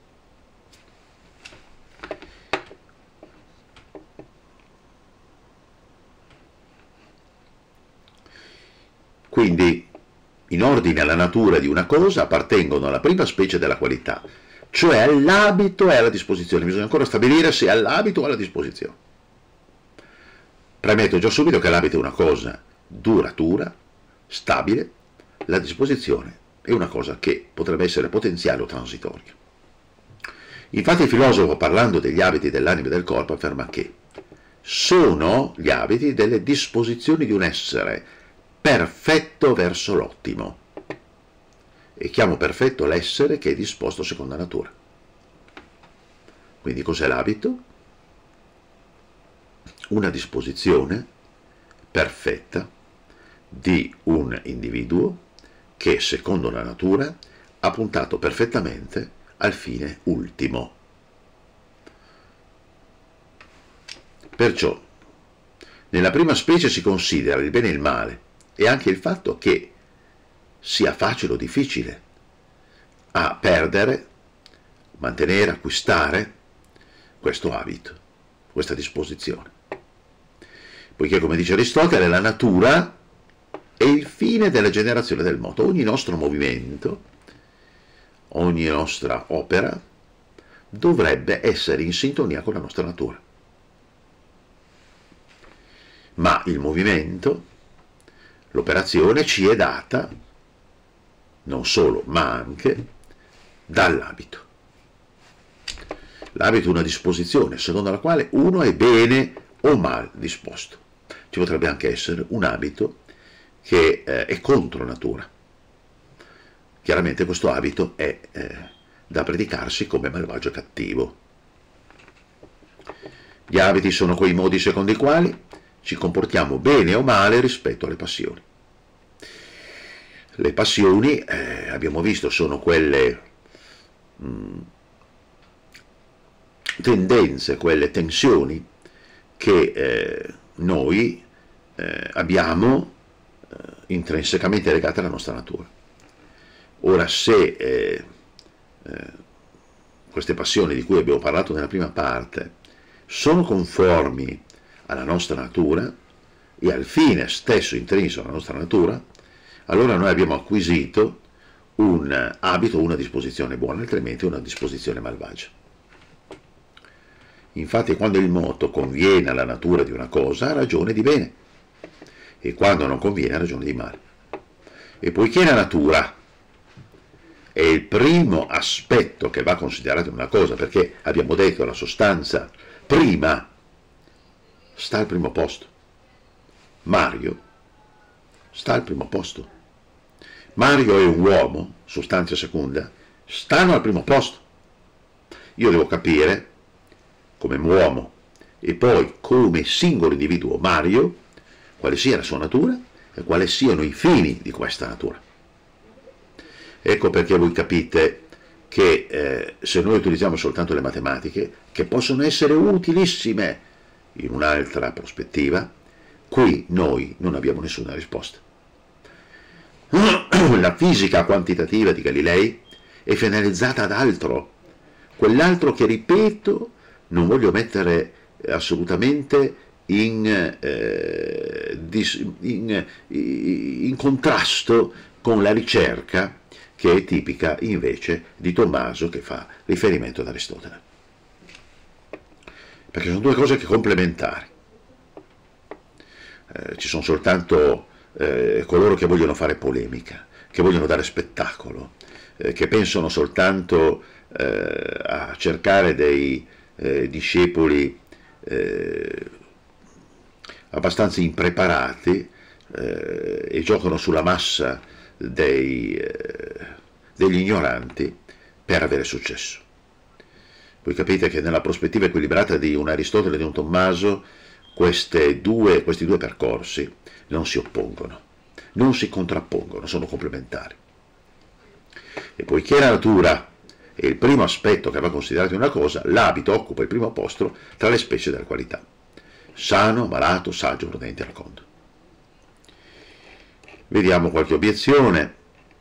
Quindi, in ordine alla natura di una cosa, appartengono alla prima specie della qualità, cioè all'abito e alla disposizione. Bisogna ancora stabilire se all'abito o alla disposizione. Premetto già subito che l'abito è una cosa duratura, stabile, la disposizione è una cosa che potrebbe essere potenziale o transitoria. Infatti il filosofo, parlando degli abiti dell'anima e del corpo, afferma che sono gli abiti delle disposizioni di un essere perfetto verso l'ottimo, e chiamo perfetto l'essere che è disposto secondo la natura. Quindi cos'è l'abito? Una disposizione perfetta di un individuo che secondo la natura ha puntato perfettamente al fine ultimo. Perciò nella prima specie si considera il bene e il male, e anche il fatto che sia facile o difficile a perdere, mantenere, acquistare questo abito, questa disposizione. Poiché, come dice Aristotele, la natura è il fine della generazione del moto. Ogni nostro movimento, ogni nostra opera dovrebbe essere in sintonia con la nostra natura. Ma il movimento, l'operazione ci è data non solo, ma anche dall'abito. L'abito è una disposizione secondo la quale uno è bene o mal disposto. Ci potrebbe anche essere un abito che eh, è contro natura. Chiaramente questo abito è eh, da predicarsi come malvagio e cattivo. Gli abiti sono quei modi secondo i quali ci comportiamo bene o male rispetto alle passioni. Le passioni, eh, abbiamo visto, sono quelle mh, tendenze, quelle tensioni che eh, noi eh, abbiamo eh, intrinsecamente legate alla nostra natura. Ora, se eh, eh, queste passioni di cui abbiamo parlato nella prima parte sono conformi alla nostra natura e al fine stesso intrinseco alla nostra natura, allora noi abbiamo acquisito un abito, una disposizione buona, altrimenti una disposizione malvagia. Infatti, quando il moto conviene alla natura di una cosa, ha ragione di bene, e quando non conviene, ha ragione di male. E poiché la natura è il primo aspetto che va considerato in una cosa, perché abbiamo detto la sostanza prima sta al primo posto, Mario sta al primo posto. Mario e un uomo, sostanza seconda, stanno al primo posto. Io devo capire, come uomo e poi come singolo individuo Mario, quale sia la sua natura e quali siano i fini di questa natura. Ecco perché voi capite che eh, se noi utilizziamo soltanto le matematiche, che possono essere utilissime in un'altra prospettiva, qui noi non abbiamo nessuna risposta. La fisica quantitativa di Galilei è finalizzata ad altro, quell'altro che, ripeto, non voglio mettere assolutamente in, eh, dis, in, in contrasto con la ricerca che è tipica invece di Tommaso, che fa riferimento ad Aristotele, perché sono due cose che complementari. Eh, ci sono soltanto eh, coloro che vogliono fare polemica, che vogliono dare spettacolo, eh, che pensano soltanto eh, a cercare dei eh, discepoli eh, abbastanza impreparati eh, e giocano sulla massa dei, eh, degli ignoranti per avere successo. Voi capite che nella prospettiva equilibrata di un Aristotele e di un Tommaso queste due, questi due percorsi non si oppongono, non si contrappongono, sono complementari. E poiché la natura è il primo aspetto che va considerato in una cosa, l'abito occupa il primo posto tra le specie della qualità: sano, malato, saggio, prudente, racondo. Vediamo qualche obiezione.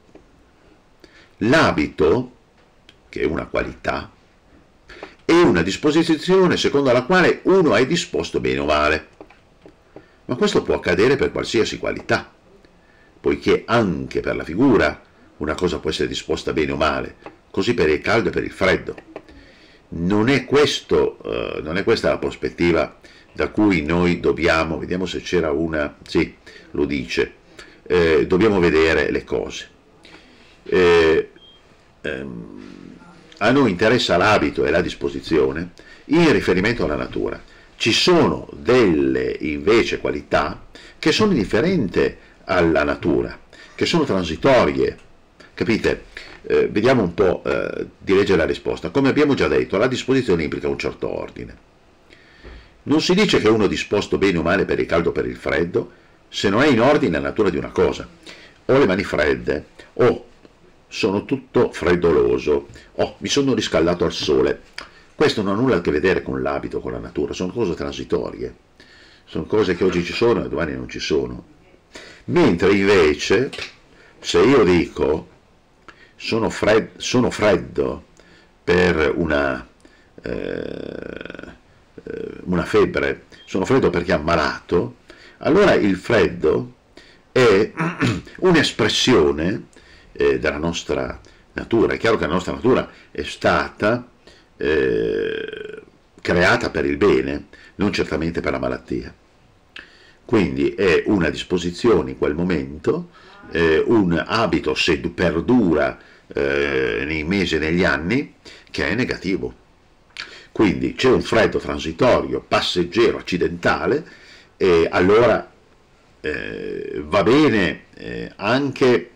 L'abito, che è una qualità, è una disposizione secondo la quale uno è disposto bene o male. Ma questo può accadere per qualsiasi qualità, poiché anche per la figura una cosa può essere disposta bene o male, così per il caldo e per il freddo. Non è, questo, eh, non è questa la prospettiva da cui noi dobbiamo, vediamo se c'era una, sì, lo dice, eh, dobbiamo vedere le cose. Eh, ehm, a noi interessa l'abito e la disposizione in riferimento alla natura. Ci sono delle invece qualità che sono indifferenti alla natura, che sono transitorie, capite? Eh, vediamo un po' eh, di leggere la risposta. Come abbiamo già detto, la disposizione implica un certo ordine. Non si dice che uno è disposto bene o male per il caldo o per il freddo se non è in ordine la natura di una cosa. Ho le mani fredde, o sono tutto freddoloso, o mi sono riscaldato al sole. Questo non ha nulla a che vedere con l'abito, con la natura, sono cose transitorie, sono cose che oggi ci sono e domani non ci sono. Mentre invece, se io dico sono, fred sono freddo per una, eh, una febbre, sono freddo perché ammalato, allora il freddo è un'espressione eh, della nostra natura. È chiaro che la nostra natura è stata eh, creata per il bene, non certamente per la malattia. Quindi è una disposizione in quel momento, eh, un abito se perdura eh, nei mesi e negli anni, che è negativo. Quindi c'è un freddo transitorio, passeggero, accidentale, e allora eh, va bene eh, anche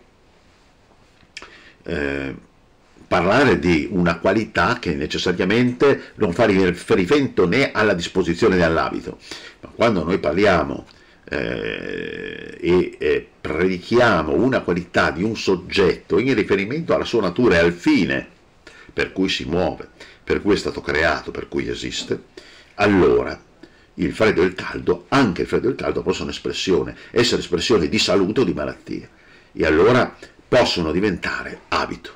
eh, parlare di una qualità che necessariamente non fa riferimento né alla disposizione né all'abito. Ma quando noi parliamo eh, e eh, predichiamo una qualità di un soggetto in riferimento alla sua natura e al fine per cui si muove, per cui è stato creato, per cui esiste, allora il freddo e il caldo, anche il freddo e il caldo possono espressione, essere espressione di salute o di malattia, e allora possono diventare abito.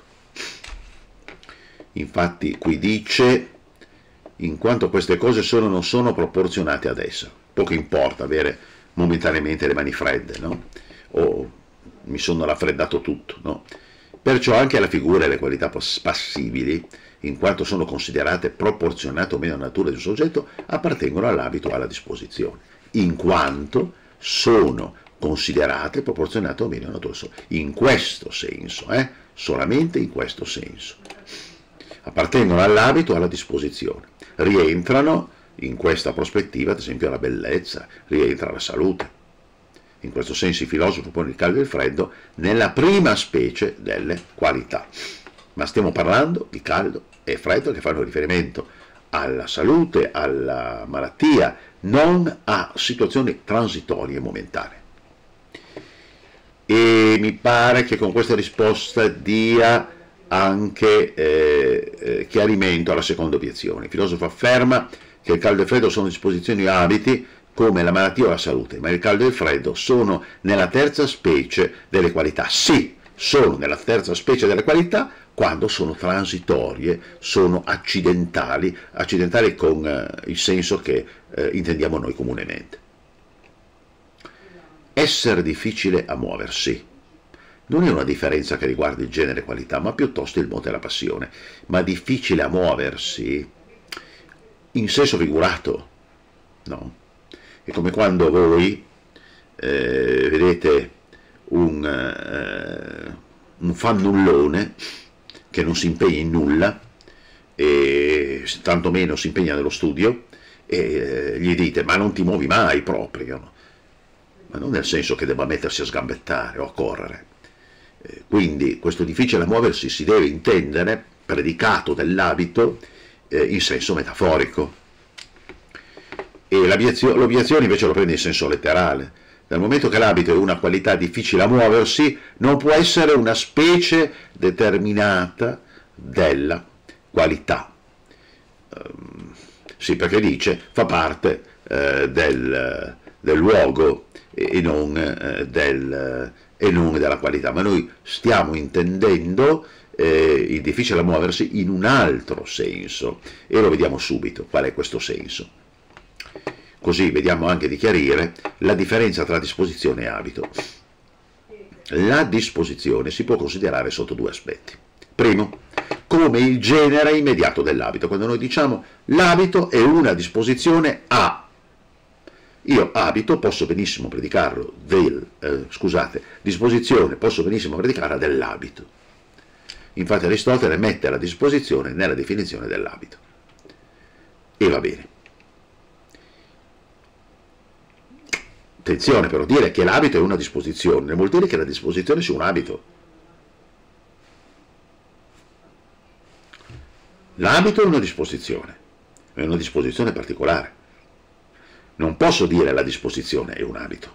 Infatti qui dice, in quanto queste cose sono, non sono proporzionate ad essa, poco importa avere momentaneamente le mani fredde, no? O mi sono raffreddato tutto, no? Perciò anche la figura e le qualità passibili, in quanto sono considerate proporzionate o meno alla natura di un soggetto, appartengono all'abito o alla disposizione, in quanto sono considerate proporzionate o meno alla natura del soggetto. In questo senso, eh? Solamente in questo senso. Appartengono all'abito o alla disposizione. Rientrano in questa prospettiva, ad esempio, la bellezza, rientra la salute. In questo senso i filosofi pongono il caldo e il freddo nella prima specie delle qualità. Ma stiamo parlando di caldo e freddo che fanno riferimento alla salute, alla malattia, non a situazioni transitorie e momentanee. E mi pare che con questa risposta dia anche eh, eh, chiarimento alla seconda obiezione. Il filosofo afferma che il caldo e il freddo sono disposizioni o abiti come la malattia o la salute, ma il caldo e il freddo sono nella terza specie delle qualità. Sì, sono nella terza specie delle qualità quando sono transitorie, sono accidentali, accidentali con eh, il senso che eh, intendiamo noi comunemente. Essere difficile a muoversi non è una differenza che riguarda il genere e qualità, ma piuttosto il modo e la passione. Ma difficile a muoversi in senso figurato, no? È come quando voi eh, vedete un, eh, un fannullone che non si impegna in nulla, e tantomeno si impegna nello studio, e eh, gli dite: ma non ti muovi mai proprio, no? Ma non nel senso che debba mettersi a sgambettare o a correre. Eh, quindi questo difficile a muoversi si deve intendere, predicato dell'abito, eh, in senso metaforico. E l'obiezione invece lo prende in senso letterale. Dal momento che l'abito è una qualità difficile a muoversi, non può essere una specie determinata della qualità. Um, sì, perché dice fa parte uh, del, del luogo e non, uh, del, uh, e non della qualità. Ma noi stiamo intendendo eh, il difficile a muoversi in un altro senso, e lo vediamo subito. Qual è questo senso? Così vediamo anche di chiarire la differenza tra disposizione e abito. La disposizione si può considerare sotto due aspetti. Primo, come il genere immediato dell'abito. Quando noi diciamo l'abito è una disposizione a, io abito posso benissimo predicarlo del, eh, scusate, disposizione posso benissimo predicarla dell'abito. Infatti Aristotele mette la disposizione nella definizione dell'abito. E va bene. Attenzione però, dire che l'abito è una disposizione non vuol dire che la disposizione sia un abito. L'abito è una disposizione, è una disposizione particolare. Non posso dire la disposizione è un abito.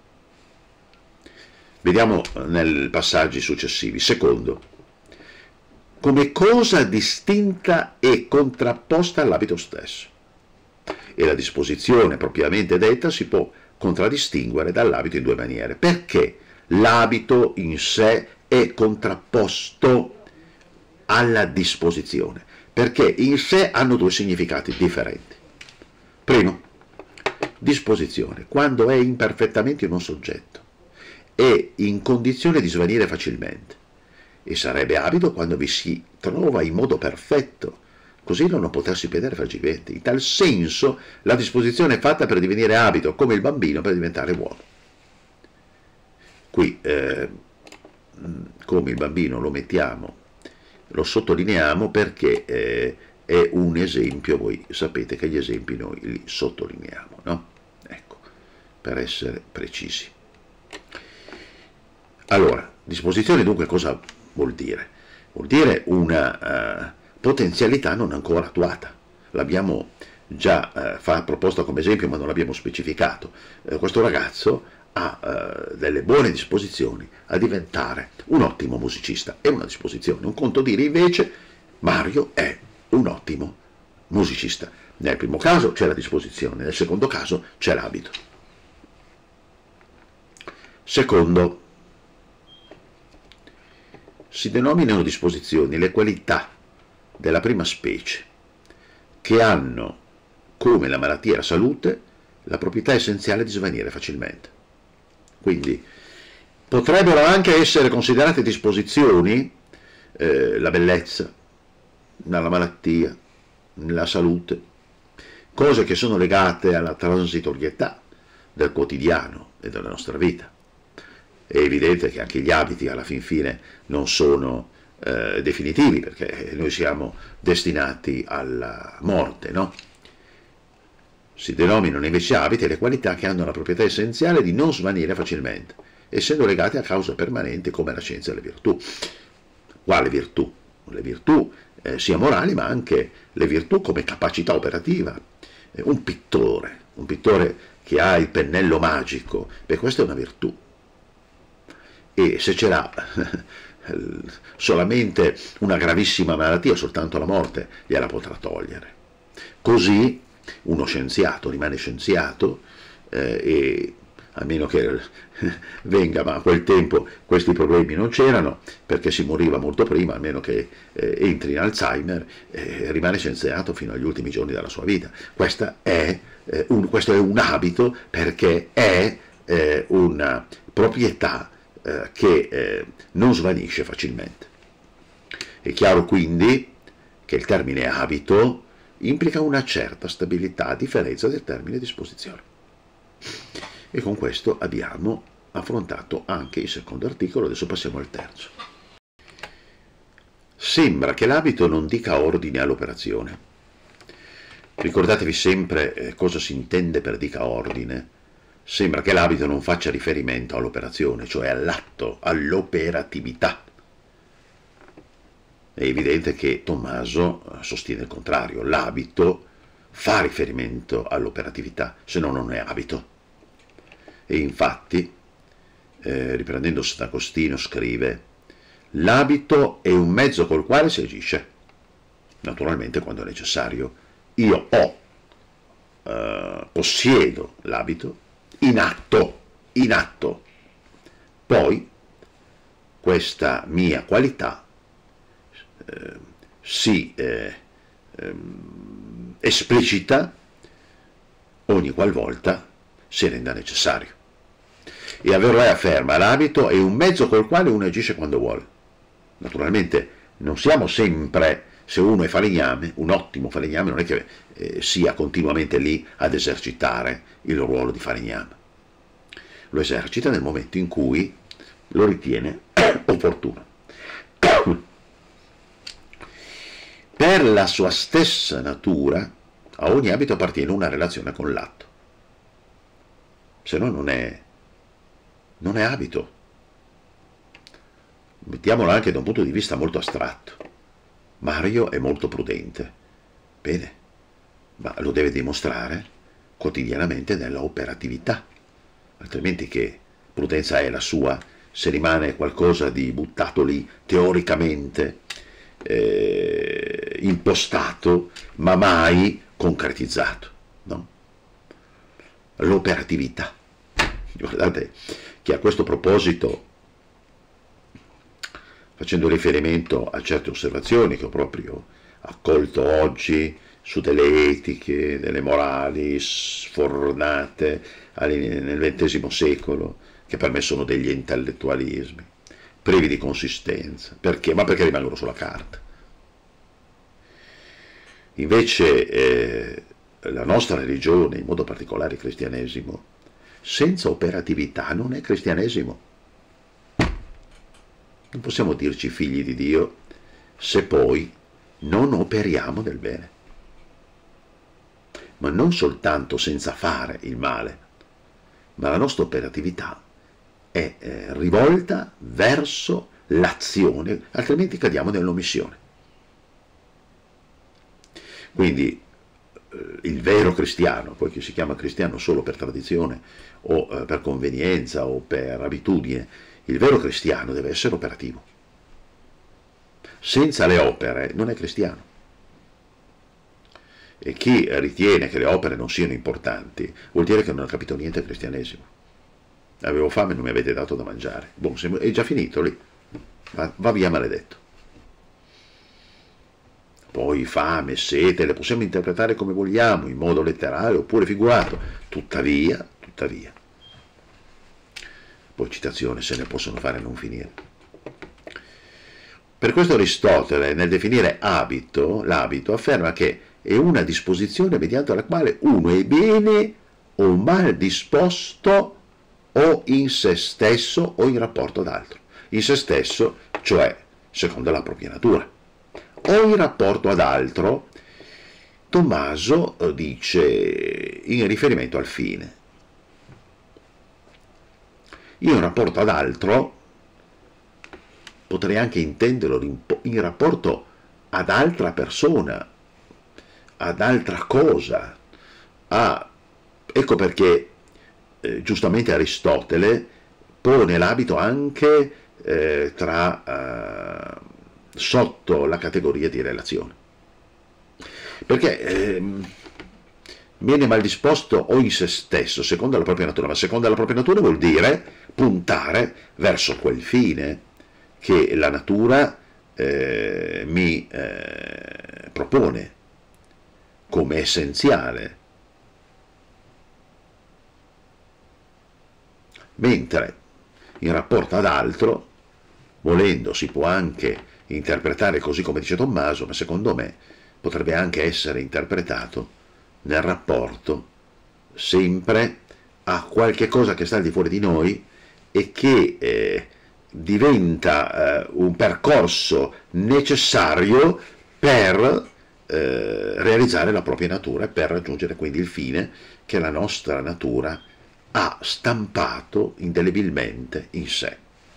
Vediamo nei passaggi successivi. Secondo, come cosa distinta e contrapposta all'abito stesso. E la disposizione propriamente detta si può contraddistinguere dall'abito in due maniere. Perché l'abito in sé è contrapposto alla disposizione? Perché in sé hanno due significati differenti. Primo, disposizione, quando è imperfettamente in un soggetto, è in condizione di svanire facilmente, e sarebbe abito quando vi si trova in modo perfetto, così da non potersi vedere facilmente. In tal senso la disposizione è fatta per divenire abito, come il bambino per diventare uomo. Qui, eh, come il bambino lo mettiamo, lo sottolineiamo perché eh, è un esempio, voi sapete che gli esempi noi li sottolineiamo, no? Ecco, per essere precisi. Allora, disposizione dunque cosa vuol dire? Vuol dire una uh, potenzialità non ancora attuata. L'abbiamo già eh, fa proposta come esempio, ma non l'abbiamo specificato. Eh, questo ragazzo ha eh, delle buone disposizioni a diventare un ottimo musicista, è una disposizione. Un conto dire invece Mario è un ottimo musicista. Nel primo caso c'è la disposizione, nel secondo caso c'è l'abito. Secondo, si denominano disposizioni le qualità della prima specie che hanno, come la malattia e la salute, la proprietà essenziale di svanire facilmente. Quindi potrebbero anche essere considerate disposizioni eh, la bellezza, la malattia, la salute, cose che sono legate alla transitorietà del quotidiano e della nostra vita. È evidente che anche gli abiti alla fin fine non sono eh, definitivi, perché noi siamo destinati alla morte, no? Si denominano invece abiti le qualità che hanno la proprietà essenziale di non svanire facilmente, essendo legate a cause permanenti come la scienza e le virtù. Quale virtù? Le virtù eh, sia morali, ma anche le virtù come capacità operativa. Eh, un pittore, un pittore che ha il pennello magico, beh, questa è una virtù. E se ce l'ha solamente una gravissima malattia, soltanto la morte gliela potrà togliere. Così uno scienziato rimane scienziato eh, e a meno che venga, ma a quel tempo questi problemi non c'erano, perché si moriva molto prima, a meno che eh, entri in Alzheimer, eh, rimane scienziato fino agli ultimi giorni della sua vita. Questa è, eh, un, questo è un abito, perché è eh, una proprietà eh, che eh, non svanisce facilmente. È chiaro quindi che il termine abito implica una certa stabilità, a differenza del termine disposizione. E con questo abbiamo affrontato anche il secondo articolo, adesso passiamo al terzo. Sembra che l'abito non dica ordine all'operazione. Ricordatevi sempre eh, cosa si intende per dica ordine. Sembra che l'abito non faccia riferimento all'operazione, cioè all'atto, all'operatività. È evidente che Tommaso sostiene il contrario, l'abito fa riferimento all'operatività, se no non è abito. E infatti, eh, riprendendo Sant'Agostino, scrive: l'abito è un mezzo col quale si agisce, naturalmente quando è necessario. Io ho, eh, possiedo l'abito in atto, in atto. Poi questa mia qualità eh, si eh, eh, esplicita ogni qualvolta si renda necessario. E Averroè afferma: l'abito è un mezzo col quale uno agisce quando vuole. Naturalmente non siamo sempre, se uno è falegname, un ottimo falegname non è che eh, sia continuamente lì ad esercitare il ruolo di falegname. Lo esercita nel momento in cui lo ritiene opportuno. Per la sua stessa natura, a ogni abito appartiene una relazione con l'atto. Se no non è, non è abito. Mettiamolo anche da un punto di vista molto astratto. Mario è molto prudente. Bene, ma lo deve dimostrare quotidianamente nella operatività. Altrimenti che prudenza è la sua se rimane qualcosa di buttato lì teoricamente, eh, impostato, ma mai concretizzato, no? L'operatività. Guardate che a questo proposito, facendo riferimento a certe osservazioni che ho proprio accolto oggi su delle etiche, delle morali sfornate nel ventesimo secolo, che per me sono degli intellettualismi, privi di consistenza. Perché? Ma perché rimangono sulla carta. Invece eh, la nostra religione, in modo particolare il cristianesimo, senza operatività non è cristianesimo. Non possiamo dirci figli di Dio se poi non operiamo del bene. Ma non soltanto senza fare il male, ma la nostra operatività è eh, rivolta verso l'azione, altrimenti cadiamo nell'omissione. Quindi il vero cristiano, poi che si chiama cristiano solo per tradizione o eh, per convenienza o per abitudine, il vero cristiano deve essere operativo. Senza le opere non è cristiano. E chi ritiene che le opere non siano importanti vuol dire che non ha capito niente del cristianesimo. Avevo fame e non mi avete dato da mangiare. Boh, è già finito lì. Va, va via maledetto. Poi fame, sete, le possiamo interpretare come vogliamo, in modo letterale oppure figurato. Tuttavia, tuttavia. Poi citazioni se ne possono fare non finire. Per questo Aristotele, nel definire abito, l'abito afferma che è una disposizione mediante la quale uno è bene o mal disposto o in se stesso o in rapporto ad altro. In se stesso, cioè secondo la propria natura, o in rapporto ad altro, Tommaso dice in riferimento al fine. Io in rapporto ad altro potrei anche intenderlo in rapporto ad altra persona, ad altra cosa. Ah, ecco perché eh, giustamente Aristotele pone l'abito anche eh, tra eh, sotto la categoria di relazione, perché eh, viene mal disposto o in se stesso secondo la propria natura, ma secondo la propria natura vuol dire puntare verso quel fine che la natura eh, mi eh, propone come essenziale, mentre in rapporto ad altro, volendo, si può anche interpretare così come dice Tommaso, ma secondo me potrebbe anche essere interpretato nel rapporto sempre a qualche cosa che sta al di fuori di noi e che eh, diventa eh, un percorso necessario per eh, realizzare la propria natura e per raggiungere quindi il fine che la nostra natura ha stampato indelebilmente in sé.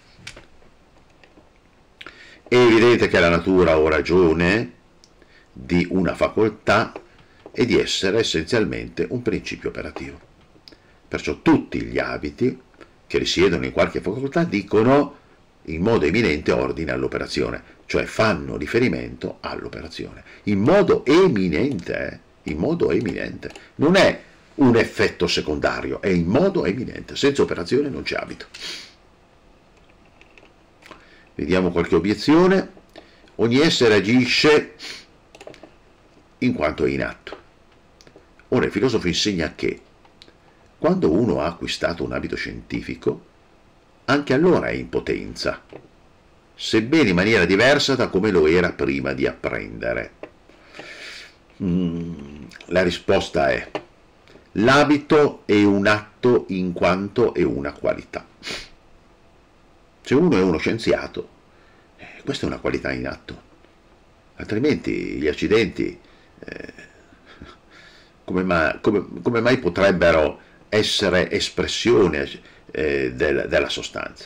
È evidente che la natura ha ragione di una facoltà e di essere essenzialmente un principio operativo. Perciò tutti gli abiti che risiedono in qualche facoltà dicono in modo eminente ordine all'operazione, cioè fanno riferimento all'operazione, in modo eminente, eh? in modo eminente, non è un effetto secondario, è in modo eminente, senza operazione non c'è abito. Vediamo qualche obiezione. Ogni essere agisce in quanto è in atto. Ora il filosofo insegna che quando uno ha acquistato un abito scientifico, anche allora è in potenza, sebbene in maniera diversa da come lo era prima di apprendere. Mm, la risposta è: l'abito è un atto in quanto è una qualità. Se uno è uno scienziato, eh, questa è una qualità in atto, altrimenti gli accidenti eh, come, mai, come, come mai potrebbero essere espressione eh, del, della sostanza?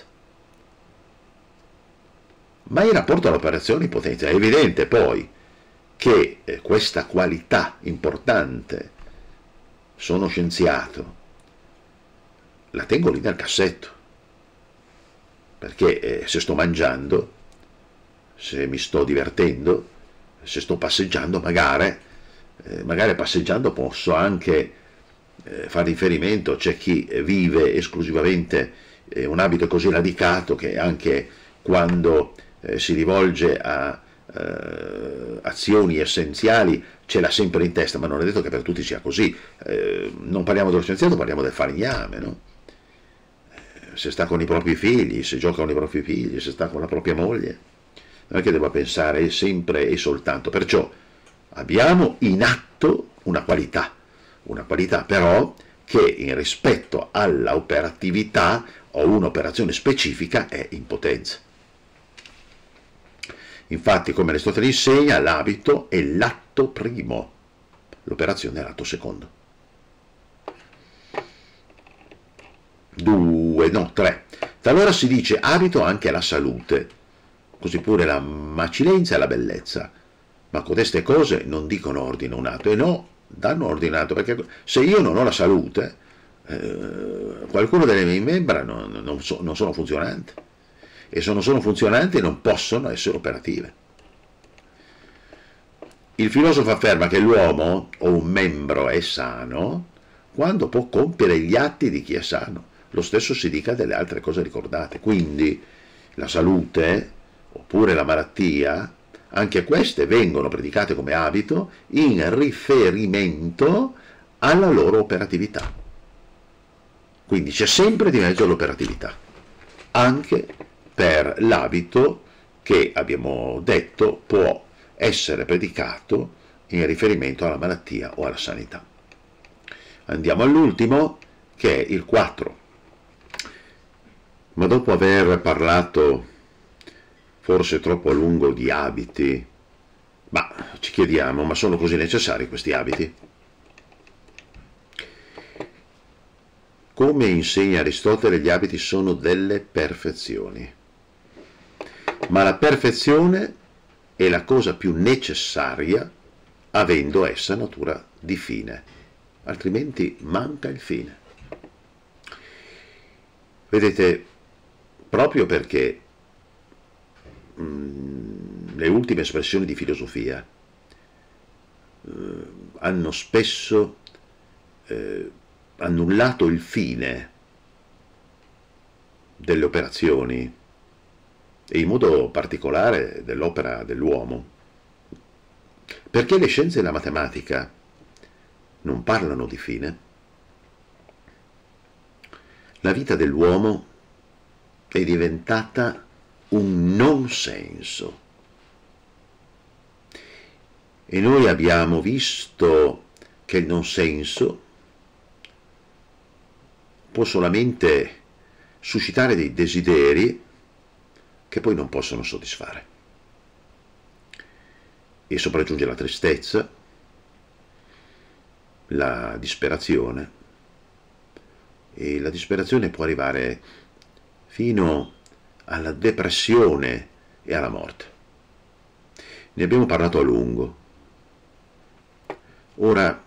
Ma in rapporto all'operazione in potenza è evidente poi che eh, questa qualità importante, sono scienziato, la tengo lì nel cassetto, perché eh, se sto mangiando, se mi sto divertendo, se sto passeggiando, magari, eh, magari passeggiando posso anche eh, fare riferimento, c'è chi vive esclusivamente eh, un abito così radicato che anche quando eh, si rivolge a eh, azioni essenziali ce l'ha sempre in testa, ma non è detto che per tutti sia così. Eh, non parliamo dello scienziato, parliamo del falegname, no? Se sta con i propri figli, se gioca con i propri figli, se sta con la propria moglie, non è che debba pensare sempre e soltanto. Perciò abbiamo in atto una qualità, una qualità però che in rispetto alla operatività o un'operazione specifica è in potenza. Infatti, come Aristotele insegna, l'abito è l'atto primo, l'operazione è l'atto secondo. Due, no, tre. Talora si dice abito anche alla salute, così pure la macilenza e la bellezza, ma codeste cose non dicono ordine un atto, e no, danno ordinato, perché se io non ho la salute, eh, qualcuno delle mie membra non, non, so, non sono funzionanti, e se non sono funzionanti non possono essere operative. Il filosofo afferma che l'uomo o un membro è sano quando può compiere gli atti di chi è sano. Lo stesso si dica delle altre cose ricordate. Quindi la salute oppure la malattia, anche queste vengono predicate come abito in riferimento alla loro operatività. Quindi c'è sempre di mezzo l'operatività, anche per l'abito che abbiamo detto può essere predicato in riferimento alla malattia o alla sanità. Andiamo all'ultimo, che è il quattro. Ma dopo aver parlato forse troppo a lungo di abiti, ma ci chiediamo, ma sono così necessari questi abiti? Come insegna Aristotele, gli abiti sono delle perfezioni, ma la perfezione è la cosa più necessaria, avendo essa natura di fine, altrimenti manca il fine. Vedete, proprio perché mh, le ultime espressioni di filosofia eh, hanno spesso eh, annullato il fine delle operazioni, e in modo particolare dell'opera dell'uomo, perché le scienze e la matematica non parlano di fine. La vita dell'uomo è diventata un non senso, e noi abbiamo visto che il non senso può solamente suscitare dei desideri che poi non possono soddisfare, e sopraggiunge la tristezza, la disperazione, e la disperazione può arrivare fino alla depressione e alla morte. Ne abbiamo parlato a lungo. Ora,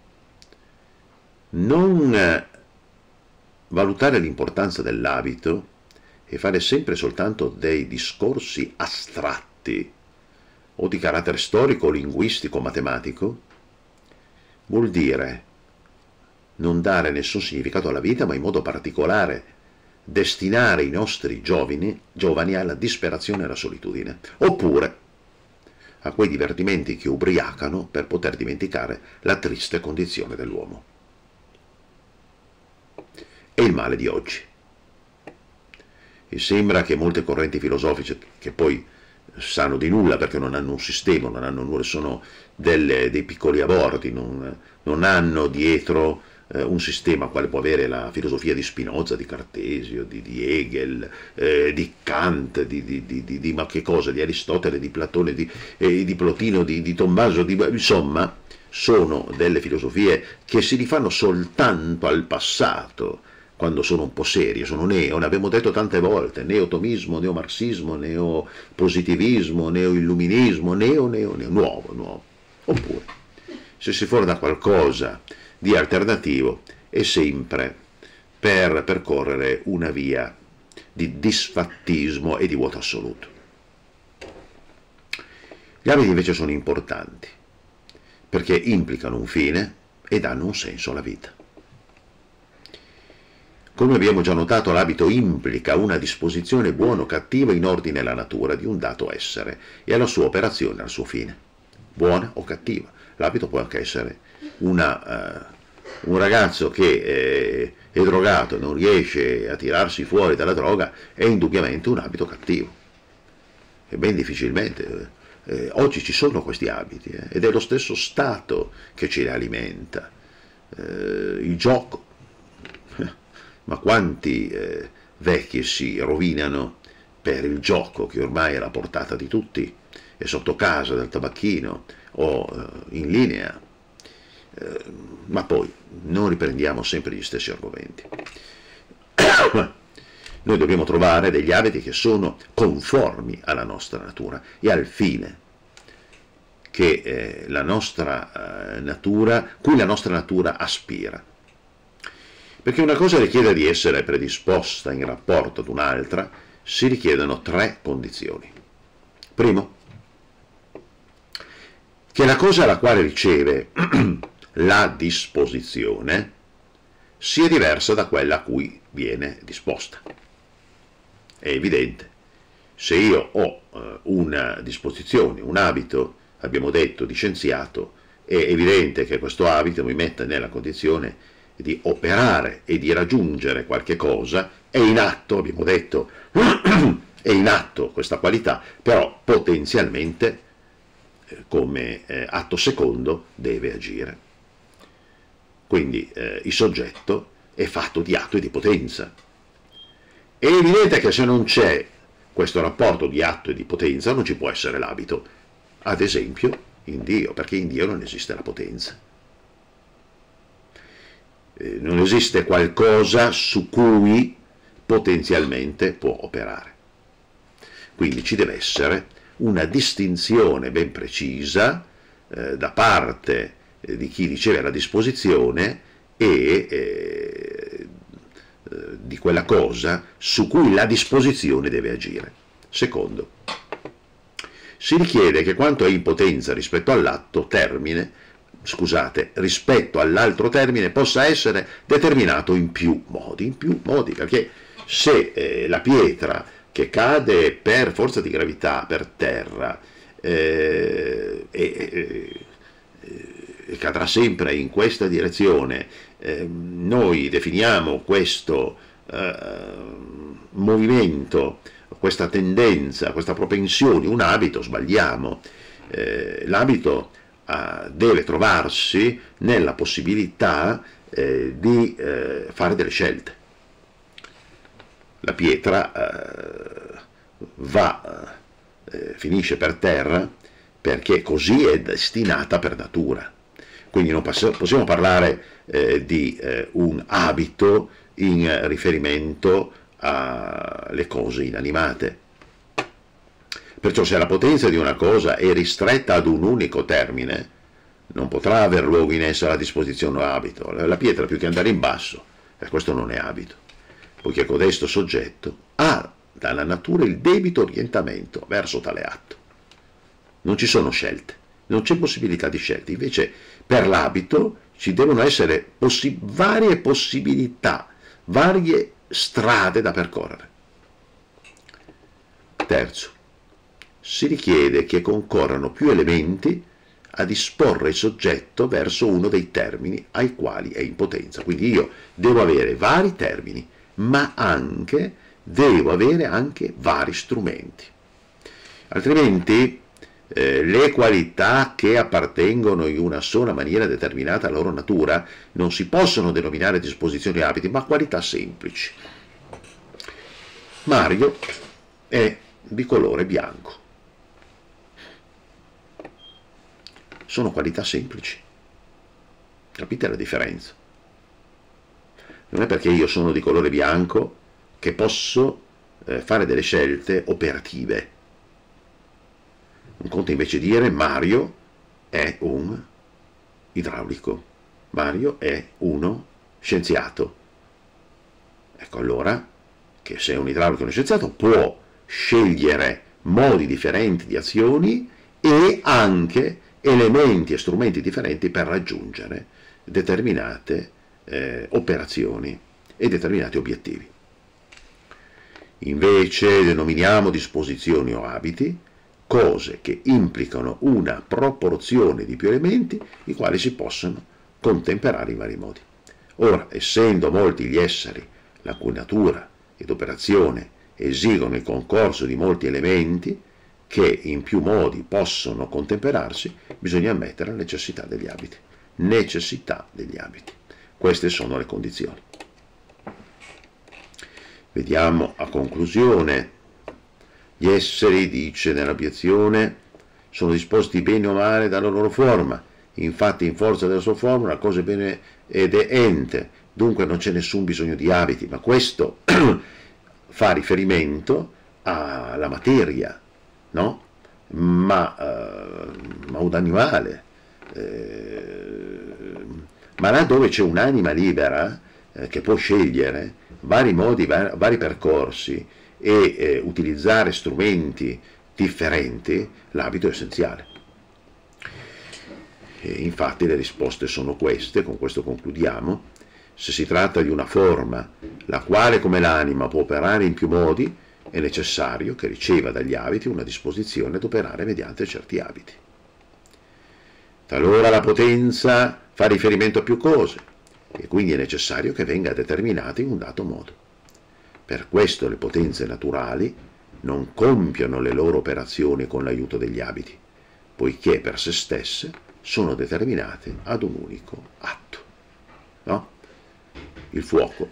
non valutare l'importanza dell'abito e fare sempre soltanto dei discorsi astratti o di carattere storico, linguistico, matematico, vuol dire non dare nessun significato alla vita, ma in modo particolare destinare i nostri giovani, giovani alla disperazione e alla solitudine, oppure a quei divertimenti che ubriacano per poter dimenticare la triste condizione dell'uomo. È il male di oggi. E sembra che molte correnti filosofiche, che poi sanno di nulla perché non hanno un sistema, non hanno nulla, sono delle, dei piccoli aborti, non, non hanno dietro eh, un sistema quale può avere la filosofia di Spinoza, di Cartesio, di, di Hegel, eh, di Kant, di, di, di, di, di ma che cosa, di Aristotele, di Platone, di, eh, di Plotino, di, di Tommaso, di, insomma, sono delle filosofie che si rifanno soltanto al passato, quando sono un po' serie, sono neo, ne abbiamo detto tante volte, neotomismo, neomarxismo, neopositivismo, neoilluminismo, neo, neo, neo, nuovo, nuovo. Oppure, se si fuori da qualcosa di alternativo, è sempre per percorrere una via di disfattismo e di vuoto assoluto. Gli abiti invece sono importanti, perché implicano un fine e danno un senso alla vita. Come abbiamo già notato, l'abito implica una disposizione buona o cattiva in ordine alla natura di un dato essere e alla sua operazione, al suo fine. Buona o cattiva. L'abito può anche essere una, uh, un ragazzo che eh, è drogato, non riesce a tirarsi fuori dalla droga, è indubbiamente un abito cattivo. E ben difficilmente. Eh, oggi ci sono questi abiti, eh, ed è lo stesso Stato che ce li alimenta. Eh, il gioco. Ma quanti eh, vecchi si rovinano per il gioco, che ormai è alla portata di tutti, è sotto casa, dal tabacchino o eh, in linea, eh, ma poi non riprendiamo sempre gli stessi argomenti. Noi dobbiamo trovare degli abiti che sono conformi alla nostra natura e al fine che eh, la nostra eh, natura, cui la nostra natura aspira. Perché una cosa richiede di essere predisposta in rapporto ad un'altra, si richiedono tre condizioni. Primo, che la cosa alla quale riceve la disposizione sia diversa da quella a cui viene disposta. È evidente. Se io ho eh, una disposizione, un abito, abbiamo detto, di scienziato, è evidente che questo abito mi metta nella condizione di operare e di raggiungere qualche cosa, è in atto, abbiamo detto, è in atto questa qualità, però potenzialmente eh, come eh, atto secondo deve agire. Quindi eh, il soggetto è fatto di atto e di potenza. È evidente che se non c'è questo rapporto di atto e di potenza non ci può essere l'abito, ad esempio in Dio, perché in Dio non esiste la potenza. Eh, non esiste qualcosa su cui potenzialmente può operare. Quindi ci deve essere una distinzione ben precisa eh, da parte eh, di chi riceve la disposizione e eh, di quella cosa su cui la disposizione deve agire. Secondo, si richiede che quanto è in potenza rispetto all'atto termine, scusate, rispetto all'altro termine possa essere determinato in più modi, in più modi, perché se eh, la pietra che cade per forza di gravità per terra eh, e, e, e cadrà sempre in questa direzione, eh, noi definiamo questo eh, movimento, questa tendenza, questa propensione, un abito, sbagliamo. Eh, l'abito eh, deve trovarsi nella possibilità eh, di eh, fare delle scelte. La pietra eh, va, eh, finisce per terra perché così è destinata per natura. Quindi non possiamo parlare eh, di eh, un abito in riferimento alle cose inanimate. Perciò se la potenza di una cosa è ristretta ad un unico termine, non potrà aver luogo in essa la disposizione o abito. La pietra più che andare in basso, e questo non è abito, poiché codesto soggetto ha dalla natura il debito orientamento verso tale atto. Non ci sono scelte, non c'è possibilità di scelte, invece per l'abito ci devono essere possi- varie possibilità, varie strade da percorrere. Terzo, si richiede che concorrano più elementi a disporre il soggetto verso uno dei termini ai quali è in potenza. Quindi io devo avere vari termini, ma anche devo avere anche vari strumenti. Altrimenti eh, le qualità che appartengono in una sola maniera determinata alla loro natura non si possono denominare disposizioni abiti, ma qualità semplici. Mario è di colore bianco. Sono qualità semplici. Capite la differenza? Non è perché io sono di colore bianco che posso eh, fare delle scelte operative. Un conto invece dire Mario è un idraulico, Mario è uno scienziato. Ecco allora che se un idraulico è uno scienziato può scegliere modi differenti di azioni e anche elementi e strumenti differenti per raggiungere determinate eh, operazioni e determinati obiettivi. Invece denominiamo disposizioni o abiti cose che implicano una proporzione di più elementi i quali si possono contemperare in vari modi. Ora, essendo molti gli esseri la cui natura ed operazione esigono il concorso di molti elementi che in più modi possono contemperarsi, bisogna ammettere la necessità degli abiti. Necessità degli abiti. Queste sono le condizioni. Vediamo a conclusione. Gli esseri, dice nell'obiezione, sono disposti bene o male dalla loro forma. Infatti in forza della sua forma una cosa è bene ed è ente, dunque non c'è nessun bisogno di abiti, ma questo fa riferimento alla materia, no? Ma, eh, ma un animale. Eh, ma là dove c'è un'anima libera eh, che può scegliere vari modi, vari, vari percorsi e eh, utilizzare strumenti differenti, l'abito è essenziale. E infatti le risposte sono queste, con questo concludiamo. Se si tratta di una forma la quale come l'anima può operare in più modi, è necessario che riceva dagli abiti una disposizione ad operare mediante certi abiti. Talora la potenza fa riferimento a più cose e quindi è necessario che venga determinata in un dato modo. Per questo le potenze naturali non compiono le loro operazioni con l'aiuto degli abiti, poiché per se stesse sono determinate ad un unico atto. No? Il fuoco,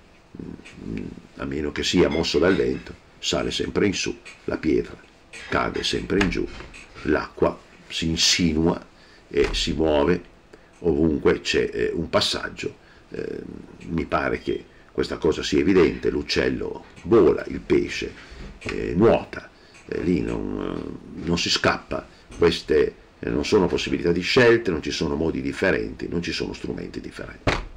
a meno che sia mosso dal vento, sale sempre in su, la pietra cade sempre in giù, l'acqua si insinua e si muove ovunque c'è eh, un passaggio. Eh, mi pare che questa cosa sia evidente, l'uccello vola, il pesce eh, nuota, eh, lì non, non si scappa, queste eh, non sono possibilità di scelte, non ci sono modi differenti, non ci sono strumenti differenti.